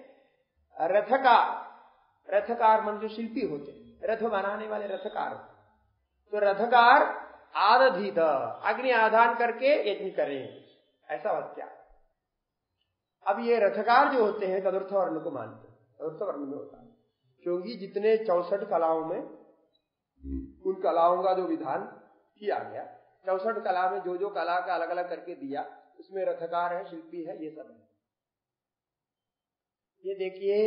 रथकार मन जो शिल्पी होते, रथ बनाने वाले रथकार, तो रथकार आदधीत अग्नि आधान करके यज्ञ करें, ऐसा वाक्य। अब ये रथकार जो होते हैं चतुर्थ वर्ण को मानते हैं, चतुर्थ वर्ण में होता है, क्योंकि जितने 64 कलाओं में उन कलाओं का जो विधान किया गया, 64 कला में जो जो कला का अलग अलग करके दिया, उसमें रथकार है, शिल्पी है, ये सब है। ये देखिए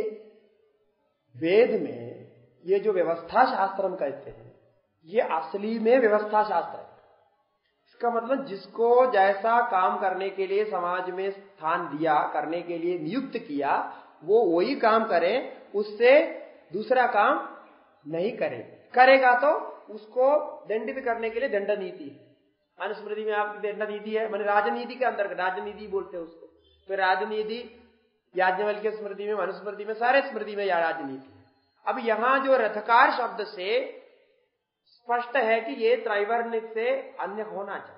वेद में ये जो व्यवस्था शास्त्र हम कहते हैं, ये असली में व्यवस्था शास्त्र है। इसका मतलब जिसको जैसा काम करने के लिए समाज में स्थान दिया, करने के लिए नियुक्त किया, वो वही काम करे, उससे दूसरा काम नहीं करे। करेगा तो उसको दंडित करने के लिए दंड नीति, मनुस्मृति में आपकी दंड नीति है, मैंने राजनीति के अंदर राजनीति बोलते हैं उसको। तो राजनीति याज्ञवल्क्य स्मृति में, मनुस्मृति में, सारे स्मृति में या राजनीति। अब यहां जो रथकार शब्द से स्पष्ट है कि ये त्रैवर्णिक से अन्य होना चाहिए।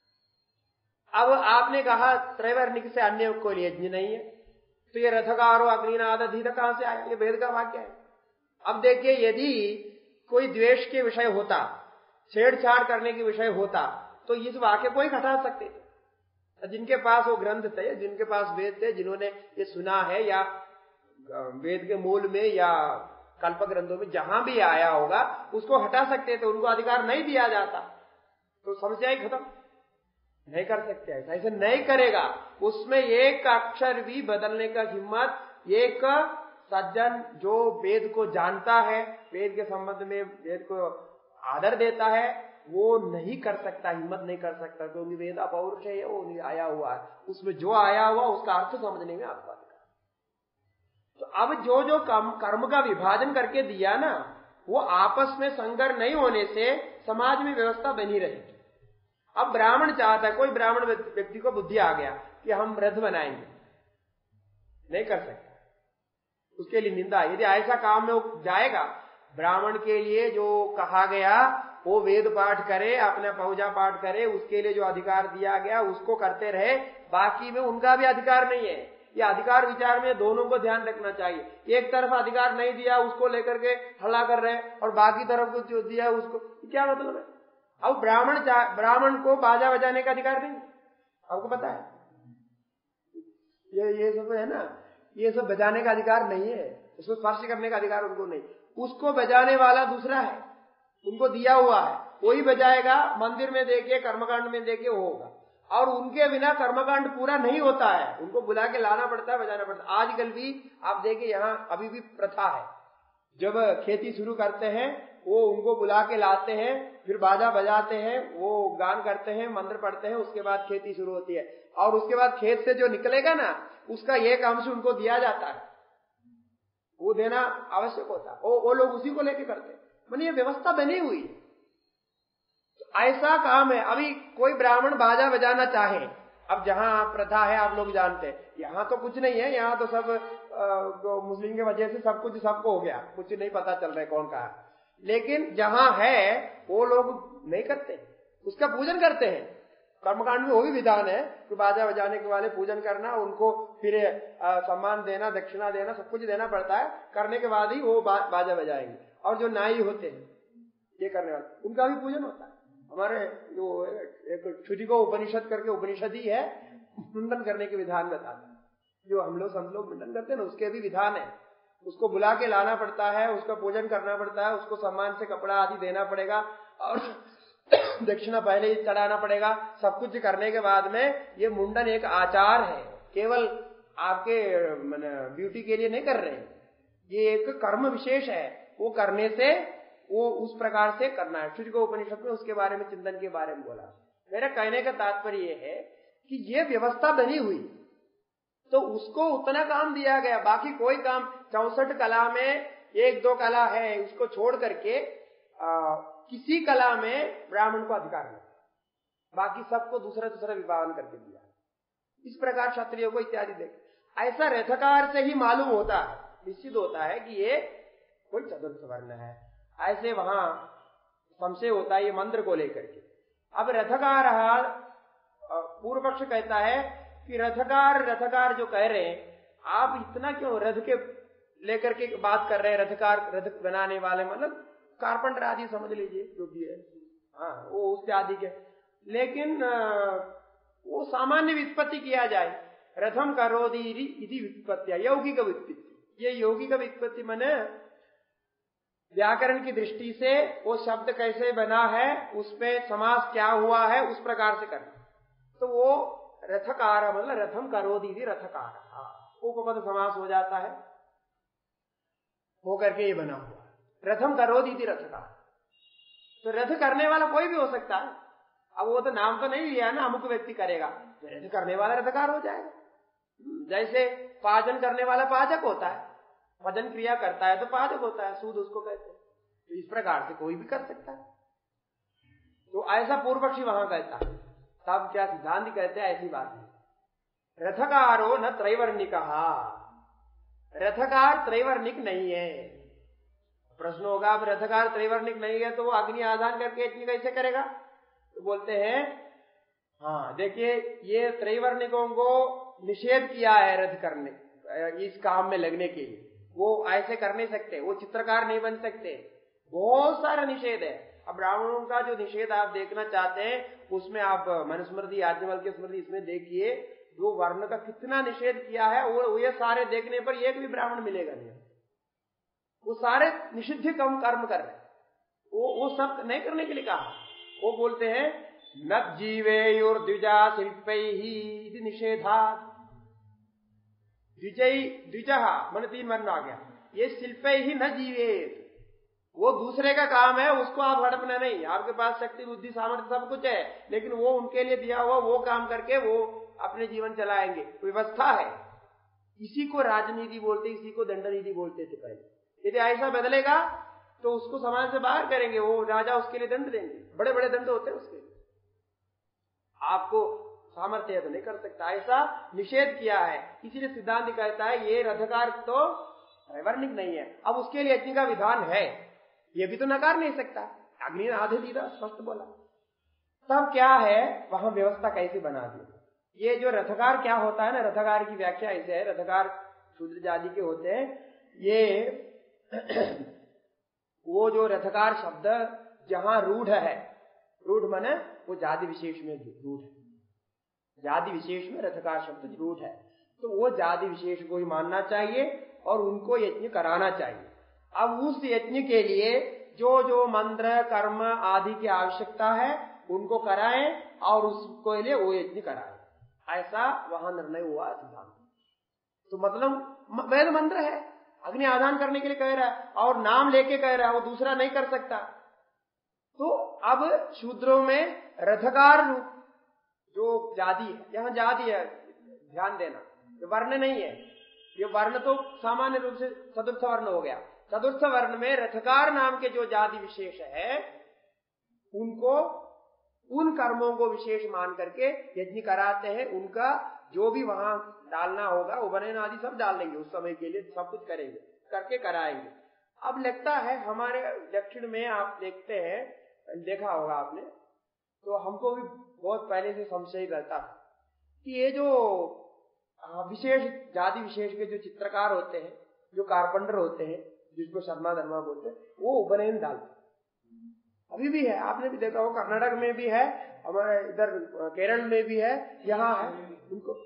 अब आपने कहा त्रैवर्णिक से अन्य कोई यज्ञ नहीं है, तो ये रथकारो अग्निनादधीत कहां से आया, ये वेद का वाक्य है। अब देखिए यदि कोई द्वेष के विषय होता, छेड़छाड़ करने के विषय होता, तो इस वाक्य को ही हटा सकते थे। जिनके पास वो ग्रंथ थे, जिनके पास वेद थे, जिन्होंने ये सुना है, या वेद के मूल में या कल्प ग्रंथों में जहां भी आया होगा, उसको हटा सकते थे, उनको अधिकार नहीं दिया जाता, तो समस्या ही खत्म। नहीं कर सकते, ऐसे नहीं करेगा। उसमें एक अक्षर भी बदलने का हिम्मत एक सज्जन जो वेद को जानता है, वेद के संबंध में वेद को आदर देता है, वो नहीं कर सकता, हिम्मत नहीं कर सकता, क्योंकि वेद अपौरुष है, वो नहीं आया हुआ है, उसमें जो आया हुआ उसका अर्थ समझने में आपको अधिकार। तो अब जो जो कर्म का विभाजन करके दिया ना, वो आपस में संघर्ष नहीं होने से समाज में व्यवस्था बनी रहेगी। अब ब्राह्मण चाहता है, कोई ब्राह्मण व्यक्ति को बुद्धि आ गया कि हम रथ बनाएंगे, नहीं कर सकता, उसके लिए निंदा। यदि ऐसा काम में वो जाएगा, ब्राह्मण के लिए जो कहा गया वो वेद पाठ करे, अपना पूजा पाठ करे, उसके लिए जो अधिकार दिया गया उसको करते रहे, बाकी में उनका भी अधिकार नहीं है। ये अधिकार विचार में दोनों को ध्यान रखना चाहिए। एक तरफ अधिकार नहीं दिया उसको लेकर के हल्ला कर रहे, और बाकी तरफ को जो दिया उसको, क्या मतलब है। अब ब्राह्मण को बाजा बजाने का अधिकार नहीं, आपको पता है, ये सब है ना, ये सब बजाने का अधिकार नहीं है, उसको स्पर्श करने का अधिकार उनको नहीं। उसको बजाने वाला दूसरा है, उनको दिया हुआ है, वही बजाएगा, मंदिर में देखिए, कर्मकांड में देखिए वो होगा, और उनके बिना कर्मकांड पूरा नहीं होता है, उनको बुला के लाना पड़ता है, बजाना पड़ता है। आजकल भी आप देखिए यहाँ अभी भी प्रथा है, जब खेती शुरू करते हैं वो उनको बुला के लाते हैं, फिर बाजा बजाते हैं, वो गान करते हैं, मंत्र पढ़ते हैं, उसके बाद खेती शुरू होती है, और उसके बाद खेत से जो निकलेगा ना, उसका एक अंश उनको दिया जाता है, वो देना आवश्यक होता है, वो लोग उसी को लेके करते हैं। माने ये व्यवस्था बनी हुई है। तो ऐसा काम है। अभी कोई ब्राह्मण बाजा बजाना चाहे अब जहां प्रथा है आप लोग जानते हैं, यहाँ तो कुछ नहीं है, यहाँ तो सब मुस्लिम की वजह से सब कुछ सबको हो गया, कुछ नहीं पता चल रहा है कौन कहा। लेकिन जहां है वो लोग नहीं करते, उसका पूजन करते हैं। कर्मकांड में वो भी विधान है कि बाजा बजाने के वाले पूजन करना, उनको फिर सम्मान देना, दक्षिणा देना, सब कुछ देना पड़ता है, करने के बाद ही वो बाजा बजाएंगे। और जो नाई होते हैं ये करने वाले, उनका भी पूजन होता है। हमारे जो एक क्षुधि को उपनिषद करके उपनिषद ही है, मुंडन करने के विधान बताते हैं। जो हम लोग संत लोग मुंडन करते हैं ना, उसके भी विधान है। उसको बुला के लाना पड़ता है, उसका पूजन करना पड़ता है, उसको सम्मान से कपड़ा आदि देना पड़ेगा और दक्षिणा पहले ही चढ़ाना पड़ेगा। सब कुछ करने के बाद में ये मुंडन एक आचार है, केवल आपके ब्यूटी के लिए नहीं कर रहे हैं, ये एक कर्म विशेष है। वो करने से वो उस प्रकार से करना है। शुद्ध को उपनिषद में उसके बारे में, चिंतन के बारे में बोला। मेरा कहने का तात्पर्य ये है कि ये व्यवस्था बनी हुई तो उसको उतना काम दिया गया, बाकी कोई काम 64 कला में 1-2 कला है, उसको छोड़ करके किसी कला में ब्राह्मण को अधिकार नहीं, बाकी सबको दूसरा दूसरा विभाजन करके दिया। इस प्रकार क्षत्रियों को इत्यादि देख, ऐसा रथकार से ही मालूम होता है, निश्चित होता है कि ये कोई चतुर्थ वर्ण है। ऐसे वहां संशय होता है ये मंत्र को लेकर के। अब रथकार, पूर्व पक्ष कहता है कि रथकार जो कह रहे हैं, आप इतना क्यों रथ के लेकर के बात कर रहे हैं? रथकार, रथ बनाने वाले मतलब कारपेंटर आदि समझ लीजिए जो भी है, हाँ वो उससे आदि के। लेकिन वो सामान्य व्युत्पत्ति किया जाए, रथम करोति इति व्युत्पत्तिया, यौगिक व्युत्पत्ति। ये यौगिक व्युत्पत्ति माने व्याकरण की दृष्टि से वो शब्द कैसे बना है, उसमें समास क्या हुआ है, उस प्रकार से करना। तो वो रथकार मतलब रथम करोति इति रथकार, उपपद समास हो जाता है, हो करके ये बना हुआ रथम करोति इति रथकार। तो रथ करने वाला कोई भी हो सकता है। अब वो तो नाम तो नहीं लिया ना, अमुक व्यक्ति करेगा, तो रथ करने वाला रथकार हो जाएगा। जैसे पाचन करने वाला पाचक होता है, भजन क्रिया करता है तो पाचक होता है, सूद उसको कहते हैं। तो इस प्रकार से कोई भी कर सकता है। तो ऐसा पूर्व पक्षी वहां कहता है। तब क्या सिद्धांत कहते हैं? ऐसी बात नहीं। रथकारो न त्रैवर्णिक, रथकार त्रैवर्णिक नहीं है। प्रश्न होगा, अब रथकार त्रैवर्णिक नहीं है तो वो अग्नि आधान करके यज्ञ कैसे करेगा? तो बोलते हैं हाँ देखिए, ये त्रैवर्णिकों को निषेध किया है रथ करने, इस काम में लगने के लिए। वो ऐसे कर नहीं सकते, वो चित्रकार नहीं बन सकते, बहुत सारा निषेध है। अब ब्राह्मणों का जो निषेध आप देखना चाहते हैं, उसमें आप मनुस्मृति, याज्ञवल्क्य स्मृति, इसमें देखिए जो वर्ण का कितना निषेध किया है। वो ये सारे देखने पर एक भी ब्राह्मण मिलेगा नहीं। वो सारे निषिद्ध कम कर्म कर रहे, वो सब नहीं करने के लिए कहा। वो बोलते हैं न जीवेयुर्द्विजा शिल्पैहि निषेधात्। द्विजा मन 3 वर्ण आ गया। ये शिल्पैहि न जीवेत, वो दूसरे का काम है, उसको आप हड़पना नहीं। आपके पास शक्ति, बुद्धि, सामर्थ्य सब कुछ है, लेकिन वो उनके लिए दिया हुआ वो काम करके वो अपने जीवन चलाएंगे। व्यवस्था है। इसी को राजनीति बोलते, इसी को दंड नीति बोलते थे पहले। यदि ऐसा बदलेगा तो उसको समाज से बाहर करेंगे, वो राजा उसके लिए दंड देंगे, बड़े बड़े दंड होते हैं उसके लिए। आपको सामर्थ्य है तो नहीं कर सकता, ऐसा निषेध किया है। इसीलिए सिद्धांत कहता है ये रथकार तो त्रैवर्णिक नहीं है। अब उसके लिए यज्ञ का विधान है, ये भी तो नकार नहीं सकता। अग्नि आधे दीदा स्पष्ट बोला। तब क्या है, वहां व्यवस्था कैसे बना दी? ये जो रथकार क्या होता है ना, रथकार की व्याख्या ऐसे है, रथकार शूद्र जाति के होते हैं। ये वो जो रथकार शब्द जहां रूढ़ है, रूढ़ माने वो जाति विशेष में रूढ़ है, जाति विशेष में रथकार शब्द रूढ़ है, तो वो जाति विशेष को ही मानना चाहिए और उनको यज्ञ कराना चाहिए। अब उस यज्ञ के लिए जो जो मंत्र कर्म आदि की आवश्यकता है उनको कराएं और उसको लिए वो यज्ञ कराएं, ऐसा वहां निर्णय हुआ सिद्धांत। तो मतलब वेद मंत्र है, अग्नि आधान करने के लिए कह रहा है और नाम लेके कह रहा है, वो दूसरा नहीं कर सकता। तो अब शूद्रों में रथकार रूप जो जाति है, यहां जाति है, ध्यान देना, ये वर्ण नहीं है। ये वर्ण तो सामान्य रूप से चतुर्थ वर्ण हो गया। चतुर्थ वर्ण में रथकार नाम के जो जाति विशेष है उनको उन कर्मों को विशेष मान करके यज्ञ कराते हैं। उनका जो भी वहां डालना होगा उपनयन आदि सब डाल देंगे, उस समय के लिए सब कुछ करेंगे, करके कराएंगे। अब लगता है हमारे दक्षिण में आप देखते हैं, देखा होगा आपने, तो हमको भी बहुत पहले से संशय रहता है कि ये जो विशेष जाति विशेष के जो चित्रकार होते हैं, जो कारपेंटर होते हैं, जिसको शर्मा धर्मा बोलते हैं, वो उपनयन डालते हैं। अभी भी है, आपने भी देखा हो, कर्नाटक में भी है, हमारे इधर केरल में भी है, यहाँ है। उनको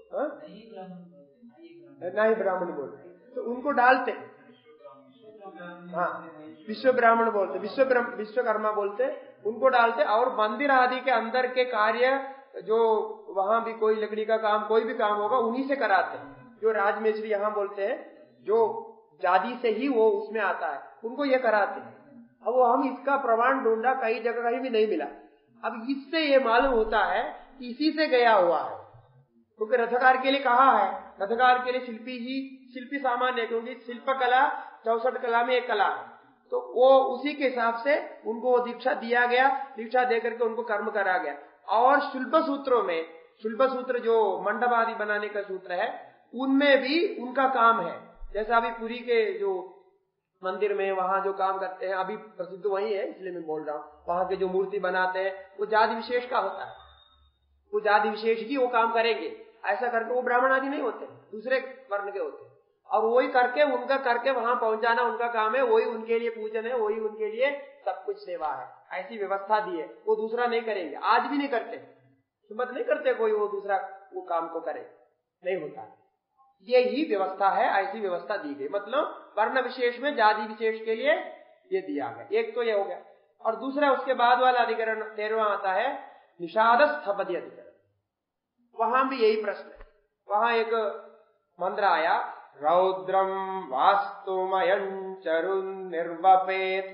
नहीं ब्राह्मण बोलते, तो उनको डालते, हाँ विश्व ब्राह्मण बोलते, विश्वकर्मा बोलते, उनको डालते। और मंदिर आदि के अंदर के कार्य जो वहां भी कोई लकड़ी का काम, कोई भी काम होगा, उन्हीं से कराते हैं। जो राजमिस्त्री यहाँ बोलते हैं, जो जाति से ही वो उसमें आता है, उनको ये कराते हैं। अब वो हम इसका प्रमाण ढूंढा, कई जगह कहीं भी नहीं मिला। अब इससे ये मालूम होता है कि इसी से गया हुआ है, क्योंकि रथकार के लिए कहा है, रथकार के लिए शिल्पी सामान्य है, क्योंकि शिल्पकला 64 कला में एक कला है, तो वो उसी के हिसाब से उनको दीक्षा दिया गया, दीक्षा देकर के उनको कर्म करा गया। और शिल्प सूत्रों में, शिल्प सूत्र जो मंडप आदि बनाने का सूत्र है, उनमें भी उनका काम है। जैसे अभी पुरी के जो मंदिर में वहां जो काम करते हैं, अभी प्रसिद्ध वही है इसलिए मैं बोल रहा हूँ, वहां के जो मूर्ति बनाते हैं वो जाति विशेष का होता है, वो जाति विशेष ही वो काम करेंगे। ऐसा करके वो ब्राह्मण आदि नहीं होते, दूसरे वर्ण के होते, और वही करके उनका करके वहां पहुंचाना उनका काम है, वही उनके लिए पूजन है, वही उनके लिए सब कुछ सेवा है। ऐसी व्यवस्था दी है, वो दूसरा नहीं करेंगे, आज भी नहीं करते, हिम्मत नहीं करते कोई वो दूसरा वो काम को करे, नहीं होता। ये ही व्यवस्था है, ऐसी व्यवस्था दी गई। मतलब वर्ण विशेष में जाति विशेष के लिए ये दिया गया। एक तो ये हो गया, और दूसरा उसके बाद वाला अधिकरण 13वां आता है निषाद स्थपति अधिकरण। वहां भी यही प्रश्न है। वहां एक मंत्र आया, रौद्रम वास्तुमयं चरुन् निर्वपेत,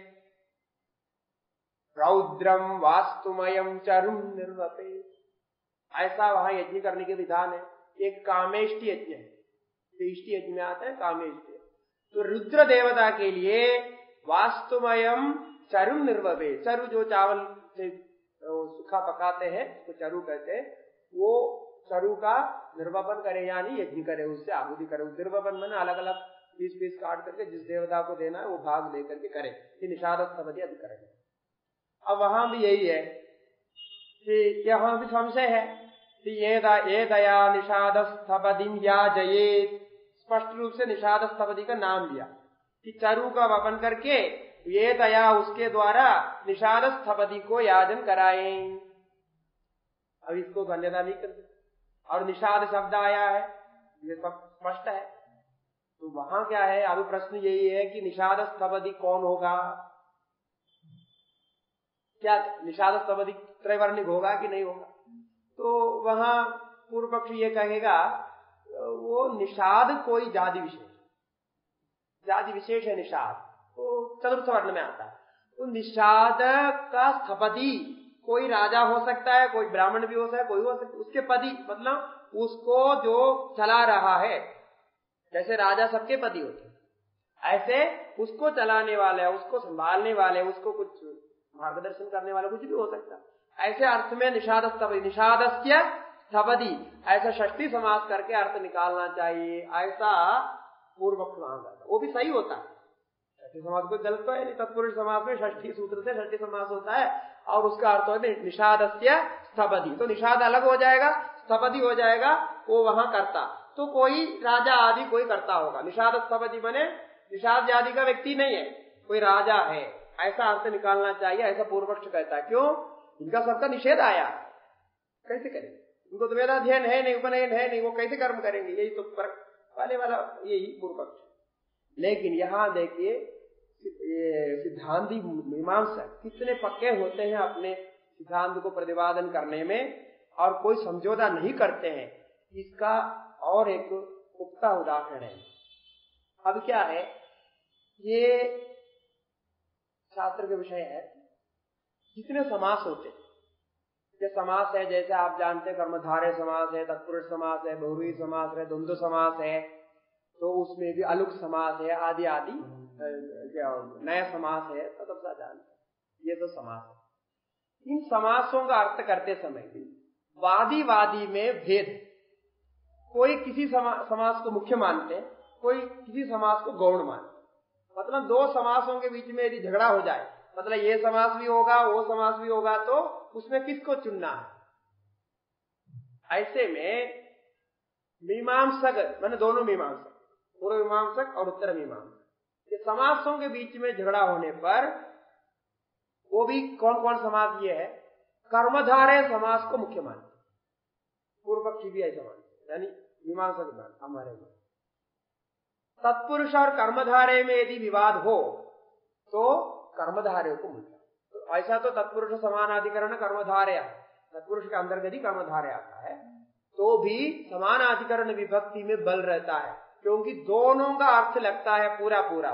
रौद्रम वास्तुमयं चरुन् निर्वपेत। ऐसा वहां यज्ञ करने के विधान है। एक कामेष्टि यज्ञ है, इष्टि यज्ञ में आता है कामेष्टि। तो रुद्र देवता के लिए वास्तुमयम चरु निर्वपेत, चरु जो चावल से सूखा पकाते हैं उसको चरु कहते हैं, वो चरु का निर्वापन करे, यानी यज्ञ करे, उससे आहुति करे। निर्वापन मैंने अलग अलग पीस काट करके जिस देवता को देना है वो भाग लेकर के करे, ये निषाद स्थपति अधिकरण है। अब वहां भी यही है कि यहाँ भी संशय है कि ये दया निषाद स्थपतिम याजयेत, स्पष्ट रूप से निषाद स्थपति का नाम दिया कि चरु का वपन करके ये दया उसके द्वारा निषाद स्थपति को याजन कराएं। अब इसको धन्यता नहीं करते, और निषाद शब्द आया है, ये सब स्पष्ट है। तो वहां क्या है, अभी प्रश्न यही है कि निषाद स्थपति कौन होगा, क्या निषाद स्थपति त्रैवर्णिक होगा कि नहीं होगा। तो वहां पूर्व पक्ष ये कहेगा वो निषाद कोई जाति विशेष है निषाद, तो चतुर्थ वर्ण में आता है। तो निषाद का स्थपति कोई राजा हो सकता है, कोई ब्राह्मण भी हो सकता है, कोई हो सकता है, उसके पति मतलब उसको जो चला रहा है, जैसे राजा सबके पति होते हैं, ऐसे उसको चलाने वाले, उसको संभालने वाले, उसको कुछ मार्गदर्शन करने वाले, कुछ भी हो सकता है। ऐसे अर्थ में निषाद स्थपति, निषादस्य स्थपति, ऐसा षष्ठी समास करके अर्थ निकालना चाहिए, ऐसा पूर्व पक्ष वहां जाता, वो भी सही होता है। षष्ठी समास कोई गलत तो है नहीं, तत्पुरुष समास में षष्ठी सूत्र से षष्ठी समास होता है, और उसका अर्थ होता है निषादस्य स्थपति। तो निषाद अलग हो जाएगा, स्थपति हो जाएगा, वो वहां करता, तो कोई राजा आदि कोई करता होगा। निषाद स्थपति बने निषाद जाति का व्यक्ति नहीं है, कोई राजा है, ऐसा अर्थ निकालना चाहिए, ऐसा पूर्व पक्ष कहता है। क्यों, इनका सबका निषेध आया, कैसे करेंगे, उनको तो वेदाध्ययन है नहीं, उपनयन है नहीं, वो कैसे कर्म करेंगे, यही तो फर्क वाले वाला यही पूर्व पक्ष। लेकिन यहां देखिए सिद्धांती मीमांसक कितने पक्के होते हैं अपने सिद्धांत को प्रतिपादन करने में, और कोई समझौता नहीं करते हैं। इसका और एक पुख्ता उदाहरण है। अब क्या है, ये शास्त्र के विषय है, जितने समास होते हैं, ये समास है जैसे आप जानते हैं कर्मधारय समास है, तत्पुरुष समास है, बहुव्रीहि समास है, द्वंद्व समास है, तो उसमें भी अलुक समास है, आदि आदि क्या नया समास है, तो सब जानते, ये तो समास है। इन समासों का अर्थ करते समय भी वादी वादी में भेद, कोई किसी समास को मुख्य मानते हैं, कोई किसी समास को गौण मानते। मतलब दो समासों के बीच में यदि झगड़ा हो जाए, मतलब ये समास भी होगा वो समास भी होगा, तो उसमें किसको चुनना है? ऐसे में मीमांसक माने दोनों मीमांसक, पूर्व मीमांसक और उत्तर मीमांसक, ये समासों के बीच में झगड़ा होने पर वो भी कौन कौन समास ये है? कर्मधारय समास को मुख्य मानते, पूर्व पक्षी भी ऐसा मानते, यानी मीमांसक हमारे में तत्पुरुष और कर्मधारय में यदि विवाद हो तो कर्मधारय को मिलता है। तो ऐसा तो तत्पुरुष समानाधिकरण कर्मधारय, तत्पुरुष के अंतर्गत ही कर्मधारय आता है, तो भी समानाधिकरण विभक्ति में बल रहता है, क्योंकि दोनों का अर्थ लगता है पूरा पूरा।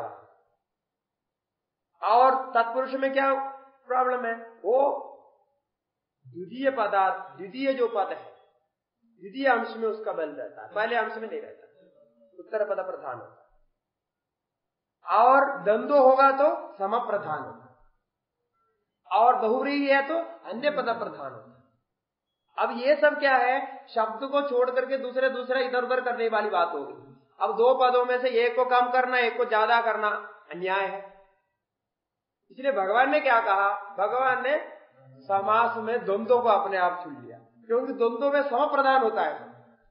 और तत्पुरुष में क्या प्रॉब्लम है? वो द्वितीय पदार्थ, द्वितीय जो पद है, द्वितीय अंश में उसका बल रहता है, पहले अंश में नहीं रहता, उत्तर पद प्रधान होता है। और द्वंद्व होगा तो सम प्रधान होता है, और बहुव्रीहि है तो अन्य पद प्रधान होता है। अब ये सब क्या है? शब्द को छोड़ करके दूसरे दूसरे इधर उधर करने वाली बात होगी। अब दो पदों में से एक को कम करना, एक को ज्यादा करना अन्याय है। इसलिए भगवान ने क्या कहा? भगवान ने समास में द्वंद्व को अपने आप चुन लिया, क्योंकि द्वंद्व में सम प्रधान होता है,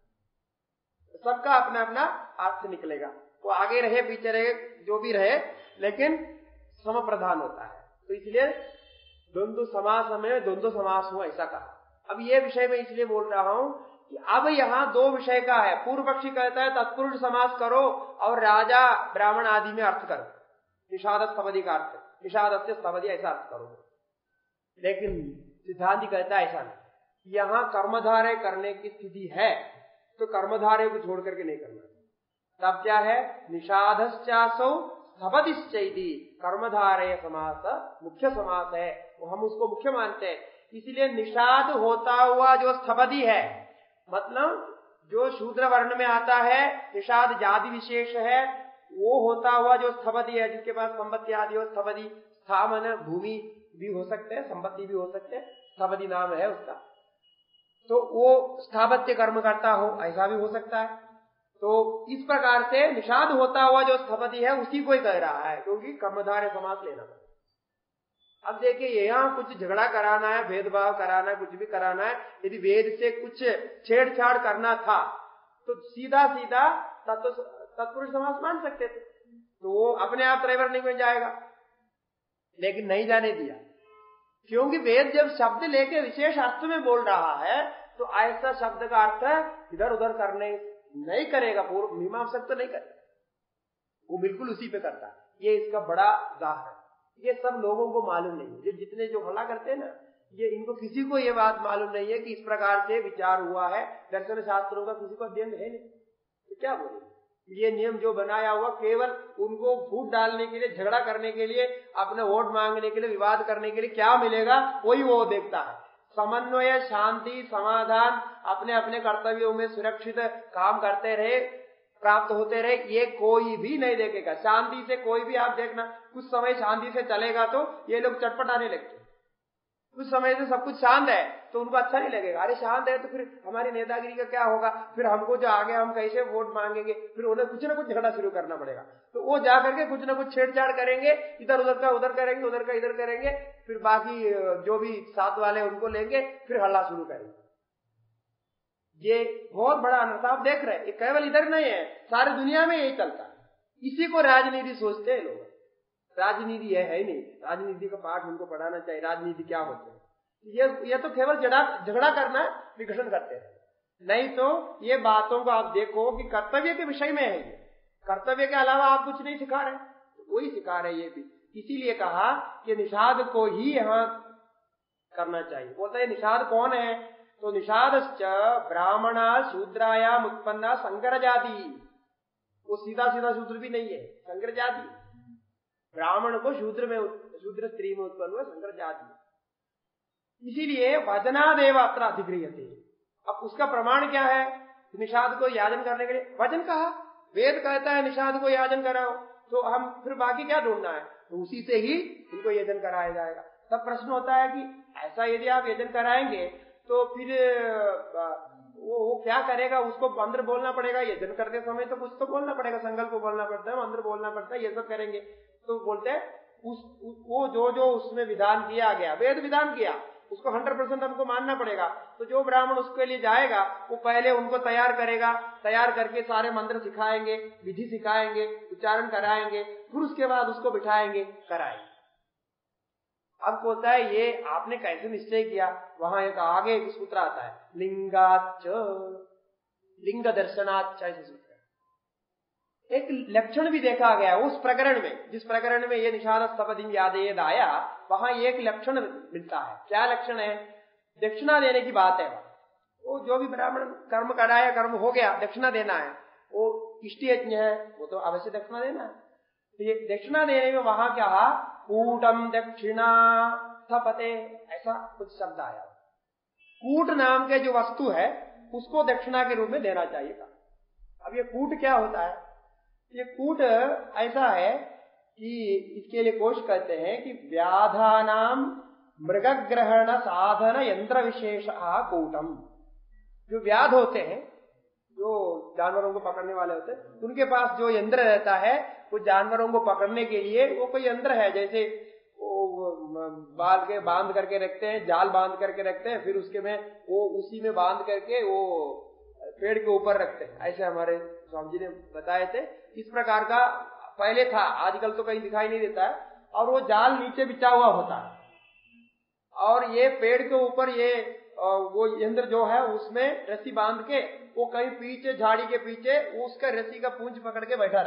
सबका अपना अपना अर्थ निकलेगा, वो आगे रहे पीछे रहे जो भी रहे, लेकिन सम प्रधान होता है। तो इसलिए द्वंद्व समास में द्वंद्व समास हो, ऐसा कहा। अब ये विषय में इसलिए बोल रहा हूं कि अब यहां दो विषय का है। पूर्व पक्षी कहता है तत्पुरुष समास करो और राजा ब्राह्मण आदि में अर्थ करो, निषाद स्थपदी का अर्थ, निषाद से स्थपदी ऐसा अर्थ करो। लेकिन सिद्धांत कहता है ऐसा नहीं, यहां कर्मधारय करने की स्थिति है तो कर्मधारय को छोड़ करके नहीं करना। तब क्या है? निषादश्चासौ स्थपदिश्चैति, कर्मधारय समास मुख्य समास है, वो हम उसको मुख्य मानते हैं। इसलिए निषाद होता हुआ जो स्थपदी है, मतलब जो शूद्र वर्ण में आता है, निषाद जाति विशेष है, वो होता हुआ जो स्थपदी है, जिसके पास संपत्ति आदि हो, स्थपदी स्थान भूमि भी हो सकते हैं, संपत्ति भी हो सकते हैं, स्थपदी नाम है उसका, तो वो स्थापत्य कर्म करता हो, ऐसा भी हो सकता है। तो इस प्रकार से निषाद होता हुआ जो स्थपति है उसी को ही कह रहा है, क्योंकि कर्मधारय समास लेना। अब देखिए यहाँ कुछ झगड़ा कराना है, भेदभाव कराना है, कुछ भी कराना है, यदि वेद से कुछ छेड़छाड़ करना था तो सीधा सीधा तत्पुरुष समास मान सकते थे, तो वो अपने आप त्रैवर्णिक में जाएगा, लेकिन नहीं जाने दिया, क्योंकि वेद जब शब्द लेके विशेष अर्थ में बोल रहा है तो ऐसा शब्द का अर्थ इधर उधर करने नहीं करेगा, पूर्व मीमांसक तो नहीं करेगा, वो बिल्कुल उसी पे करता है। ये इसका बड़ा दाह है, ये सब लोगों को मालूम नहीं है, जितने जो हल्ला करते हैं ना, ये इनको किसी को ये बात मालूम नहीं है कि इस प्रकार से विचार हुआ है, दर्शन शास्त्रों का किसी को अध्ययन है नहीं, तो क्या बोले? ये नियम जो बनाया हुआ केवल उनको फूट डालने के लिए, झगड़ा करने के लिए, अपने वोट मांगने के लिए, विवाद करने के लिए, क्या मिलेगा वही वो देखता है। समन्वय, शांति, समाधान, अपने अपने कर्तव्यों में सुरक्षित काम करते रहे, प्राप्त होते रहे, ये कोई भी नहीं देखेगा। शांति से कोई भी आप देखना, कुछ समय शांति से चलेगा तो ये लोग चटपटाने लगते, कुछ समय से सब कुछ शांत है तो उनको अच्छा नहीं लगेगा। अरे शांत है तो फिर हमारी नेतागिरी का क्या होगा, फिर हमको जो आगे हम कैसे वोट मांगेंगे, फिर उन्हें कुछ ना कुछ झगड़ा शुरू करना पड़ेगा, तो वो जा करके कुछ ना कुछ छेड़छाड़ करेंगे, इधर उधर का उधर करेंगे, उधर का इधर करेंगे, फिर बाकी जो भी साथ वाले उनको लेंगे, फिर हल्ला शुरू करेंगे। ये बहुत बड़ा अनर्थ आप देख रहे हैं, ये केवल इधर नहीं है, सारी दुनिया में यही चलता है। इसी को राजनीति सोचते हैं लोग। राजनीति है ही नहीं, राजनीति का पाठ उनको पढ़ाना चाहिए, राजनीति क्या होती है। ये तो केवल झगड़ा करना, विघटन करते हैं, नहीं तो ये बातों को आप देखो कि कर्तव्य के विषय में है, ये कर्तव्य के अलावा आप कुछ नहीं सिखा रहे, तो वही सिखा रहे ये भी। इसीलिए कहा कि निषाद को ही यहाँ करना चाहिए। बोलता है निषाद कौन है? तो निषादश्च ब्राह्मणा शूद्रायाम उत्पन्ना संकर जाति, वो सीधा सीधा शूद्र भी नहीं है, संकर जाति, ब्राह्मण को शूद्र स्त्री में उत्पन्न हुआ संकर जाति। इसीलिए वचनादेव अत्र अधिक्रियते। अब उसका प्रमाण क्या है? निषाद को याजन करने के लिए वचन कहा, वेद कहता है निषाद को याजन कराओ, तो हम फिर बाकी क्या ढूंढना है? तो उसी से ही इनको याजन कराया जाएगा। तब प्रश्न होता है कि ऐसा यदि आप यजन कराएंगे तो फिर वो क्या करेगा, उसको मंत्र बोलना पड़ेगा, यजन करते समय तो कुछ तो बोलना पड़ेगा, संकल्प को बोलना पड़ता है, मंत्र बोलना पड़ता है, ये सब करेंगे। तो बोलते हैं वो जो उसमें विधान किया गया, वेद विधान किया, उसको 100% हमको मानना पड़ेगा। तो जो ब्राह्मण उसके लिए जाएगा वो पहले उनको तैयार करेगा, तैयार करके सारे मंत्र सिखाएंगे, विधि सिखाएंगे, उच्चारण कराएंगे, फिर उसके बाद उसको बिठाएंगे, कराएंगे। अब होता है ये आपने कैसे निश्चय किया, वहां एक आगे एक सूत्र आता है, लिंगाच लिंग दर्शनाच, ऐसे सूत्र एक लक्षण भी देखा गया उस प्रकरण में, जिस प्रकरण में ये निषाद सपदिम यादेद आया, वहां एक लक्षण मिलता है। क्या लक्षण है? दक्षिणा देने की बात है। वो जो भी ब्राह्मण कर्म कराया, कर्म हो गया, दक्षिणा देना है, वो इष्टि यज्ञ है, वो तो अवश्य दक्षिणा देना है। तो ये दक्षिणा देने में वहां क्या है, कूटम दक्षिणा थपते, ऐसा कुछ शब्द आया। कूट नाम के जो वस्तु है उसको दक्षिणा के रूप में देना चाहिए। अब ये कूट क्या होता है? ये कूट ऐसा है कि इसके लिए कोश कहते हैं कि व्याधानाम मृगग्रहण साधन यंत्र विशेष कूटम। जो व्याध होते हैं, जो जानवरों को पकड़ने वाले होते हैं, उनके पास जो यंत्र रहता है वो जानवरों को पकड़ने के लिए वो कोई यंत्र है, जैसे वो बांध करके रखते हैं, जाल बांध करके रखते हैं, फिर उसके में वो उसी में बांध करके वो पेड़ के ऊपर रखते हैं। ऐसे हमारे स्वामी जी ने बताए थे। इस प्रकार का पहले था, आजकल तो कहीं दिखाई नहीं देता है। और वो जाल नीचे बिछा हुआ होता है और ये पेड़ के ऊपर ये वो यंत्र जो है उसमें रस्सी बांध के वो कहीं पीछे झाड़ी के पीछे उसका रस्सी का पूंछ पकड़ के बैठा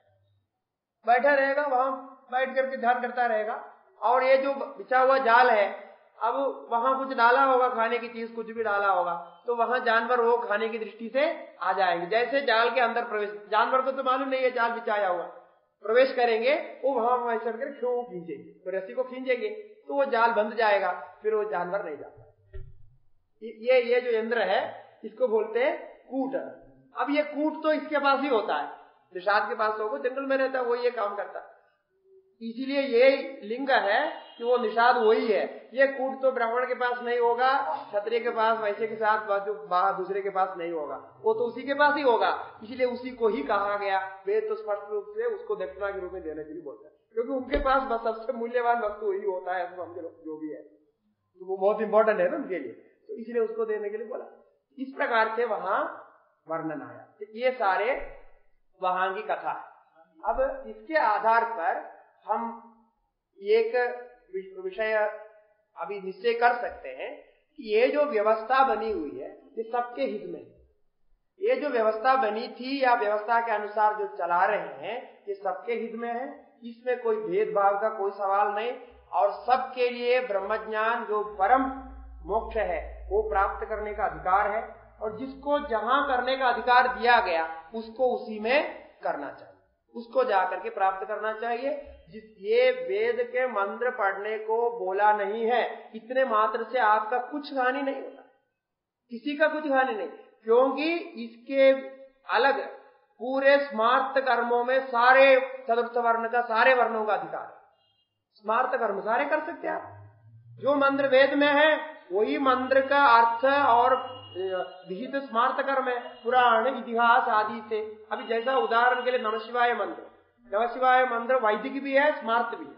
रहेगा, वहां बैठ करके ध्यान करता रहेगा। और ये जो बिछा हुआ जाल है, अब वहां कुछ डाला होगा, खाने की चीज कुछ भी डाला होगा, तो वहां जानवर वो खाने की दृष्टि से आ जाएंगे। जैसे जाल के अंदर प्रवेश, जानवर को तो मालूम नहीं है जाल बिछाया हुआ, प्रवेश करेंगे वो वहां चढ़ कर क्यों खींचेंगे, तो रस्सी को खींचेंगे तो वो जाल बंध जाएगा, फिर वो जानवर नहीं जाता। ये जो यंत्र है इसको बोलते हैं कूट। अब ये कूट तो इसके पास ही होता है, निषाद के पास होगा, जंगल में रहता है, वो ये काम करता है। इसीलिए ये लिंग है कि वो निषाद वही है। ये कूट तो ब्राह्मण के पास नहीं होगा, क्षत्रिय के पास, वैश्य के साथ दूसरे के पास नहीं होगा, वो तो उसी के पास ही होगा। इसलिए उसी को ही कहा गया। वेद तो स्पष्ट रूप से उसको दक्षिणा के रूप में देने के लिए बोलता है, क्योंकि उनके पास बस सबसे मूल्यवान वस्तु वही होता है, समझ लो जो भी है, तो वो बहुत इंपॉर्टेंट है ना उनके लिए, तो इसलिए उसको देने के लिए बोला। इस प्रकार से वहां वर्णन आया। ये सारे वहां की कथा है। अब इसके आधार पर हम एक विषय अभी निश्चय कर सकते हैं कि ये जो व्यवस्था बनी हुई है ये सबके हित में। ये जो व्यवस्था बनी थी या व्यवस्था के अनुसार जो चला रहे हैं ये सबके हित में है, इसमें कोई भेदभाव का कोई सवाल नहीं। और सबके लिए ब्रह्मज्ञान जो परम मोक्ष है वो प्राप्त करने का अधिकार है, और जिसको जहां करने का अधिकार दिया गया उसको उसी में करना चाहिए, उसको जाकर के प्राप्त करना चाहिए। ये वेद के मंत्र पढ़ने को बोला नहीं है, इतने मात्र से आपका कुछ हानि नहीं होता, किसी का कुछ हानि नहीं, क्योंकि इसके अलग पूरे स्मार्त कर्मों में सारे चतुर्थ वर्ण का, सारे वर्णों का अधिकार है। स्मार्त कर्म सारे कर सकते हैं आप। जो मंत्र वेद में है वही मंत्र का अर्थ और विहित स्मार्त कर्म है, पुराण इतिहास आदि से। अभी जैसा उदाहरण के लिए नमः शिवाय मंत्र, नमः शिवाय मंत्र वैदिक भी है, स्मार्त भी है,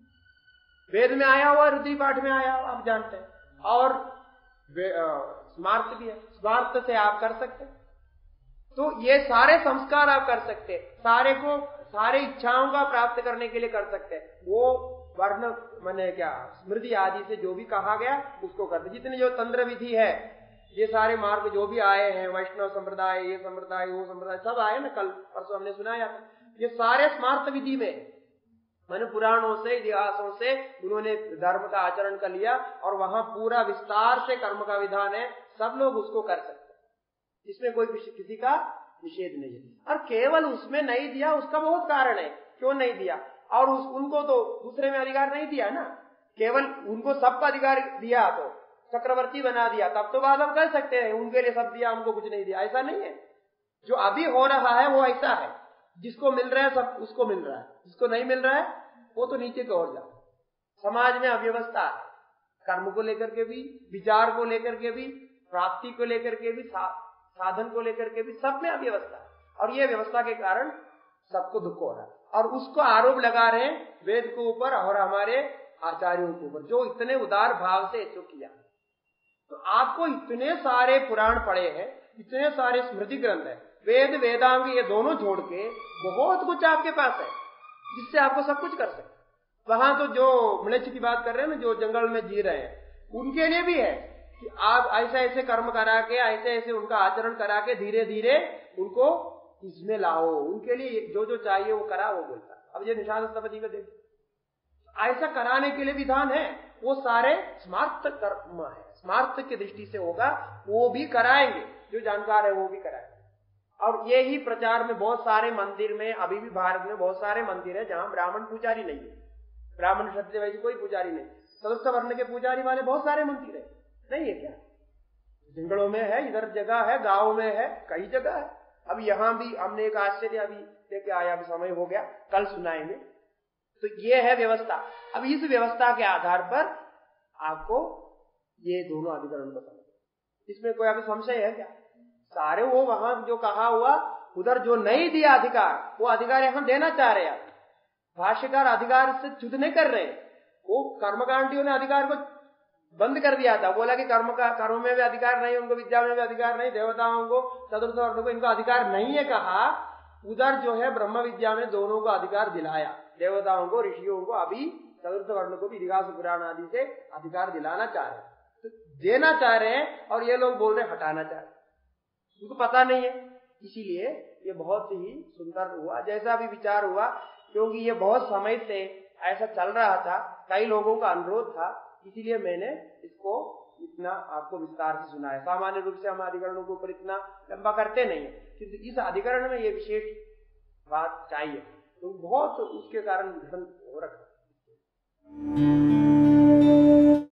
वेद में आया हुआ, रुद्री पाठ में आया हुआ, आप जानते हैं, और स्मार्त भी है, स्मार्त से आप कर सकते हैं। तो ये सारे संस्कार आप कर सकते हैं, सारे को सारे इच्छाओं का प्राप्त करने के लिए कर सकते हैं। वो वर्ण माने क्या, स्मृति आदि से जो भी कहा गया उसको करते। जितने जो तंत्र विधि है, ये सारे मार्ग जो भी आए हैं, वैष्णव संप्रदाय, ये संप्रदाय, वो संप्रदाय, सब आए ना, कल परसों हमने सुनाया, ये सारे स्मार्त विधि में मैंने पुराणों से, इतिहासों से उन्होंने धर्म का आचरण कर लिया, और वहां पूरा विस्तार से कर्म का विधान है, सब लोग उसको कर सकते हैं, इसमें कोई किसी का निषेध नहीं है। और केवल उसमें नहीं दिया उसका बहुत कारण है क्यों नहीं दिया, और उनको तो दूसरे में अधिकार नहीं दिया ना, केवल उनको सबका अधिकार दिया, तो चक्रवर्ती बना दिया, तब तो बात हम कर सकते हैं उनके लिए सब दिया, हमको कुछ नहीं दिया, ऐसा नहीं है। जो अभी हो रहा है वो ऐसा है, जिसको मिल रहा है सब उसको मिल रहा है, जिसको नहीं मिल रहा है वो तो नीचे की ओर जा। समाज में अव्यवस्था है, कर्म को लेकर के भी, विचार को लेकर के भी, प्राप्ति को लेकर के भी, साधन को लेकर के भी, सब में अव्यवस्था है। और ये व्यवस्था के कारण सबको दुख हो रहा है। और उसको आरोप लगा रहे हैं वेद के ऊपर और हमारे आचार्यों के ऊपर, जो इतने उदार भाव से ऐसा किया। तो आपको इतने सारे पुराण पढ़े हैं, इतने सारे स्मृति ग्रंथ है, वेद वेदांग ये दोनों जोड़ के बहुत कुछ आपके पास है जिससे आपको सब कुछ कर सकते। वहां तो जो मनुष्य की बात कर रहे हैं ना, जो जंगल में जी रहे हैं, उनके लिए भी है कि आप ऐसे ऐसे कर्म करा के, ऐसे ऐसे उनका आचरण करा के धीरे धीरे उनको इसमें लाओ। उनके लिए जो जो चाहिए वो करा, वो बोलता। अब ये निषाद स्थपति को देखो, ऐसा कराने के लिए विधान है, वो सारे स्मार्थ कर्म है, स्मार्थ की दृष्टि से होगा, वो भी कराएंगे, जो जानकार है वो भी कराएंगे। और ये ही प्रचार में बहुत सारे मंदिर में, अभी भी भारत में बहुत सारे मंदिर है जहां ब्राह्मण पुजारी नहीं है, ब्राह्मण क्षत्रिय वैसे कोई पुजारी नहीं, चतुर्थ वर्ण के पुजारी वाले बहुत सारे मंदिर है, नहीं है क्या? जंगलों में है, इधर जगह है, गांव में है, कई जगह है। अब यहां भी हमने एक आश्चर्य अभी लेके आया, अभी समय हो गया, कल सुनाएंगे। तो ये है व्यवस्था। अब इस व्यवस्था के आधार पर आपको ये दोनों अधिकरण को समझ, इसमें कोई अभी संशय है क्या? सारे वो वहां जो कहा हुआ, उधर जो नहीं दिया अधिकार, वो अधिकार यहां देना चाह रहे हैं। भाष्यकार अधिकार से च्युत नहीं कर रहे, वो कर्मकांडियों ने अधिकार को बंद कर दिया था, बोला कि कर्म में भी अधिकार नहीं, उनको विद्या में भी अधिकार नहीं, देवताओं को, चतुर्थ वर्ण को इनको अधिकार नहीं है कहा। उधर जो है ब्रह्म विद्या में दोनों को अधिकार दिलाया, देवताओं को, ऋषियों को, अभी चतुर्थ वर्ण को भी इतिहास पुराण आदि से अधिकार दिलाना चाह रहे हैं, तो देना चाह रहे हैं, और ये लोग बोल रहे हटाना चाह रहे हैं, उनको पता नहीं है। इसीलिए ये बहुत ही सुंदर हुआ जैसा भी विचार हुआ, क्योंकि ये बहुत समय से ऐसा चल रहा था, कई लोगों का अनुरोध था, इसीलिए मैंने इसको इतना आपको विस्तार से सुनाया। सामान्य रूप से हम अधिकरणों के ऊपर इतना लंबा करते नहीं है, क्योंकि इस अधिकरण में ये विशेष बात चाहिए, तो बहुत उसके कारण घटन हो रखा।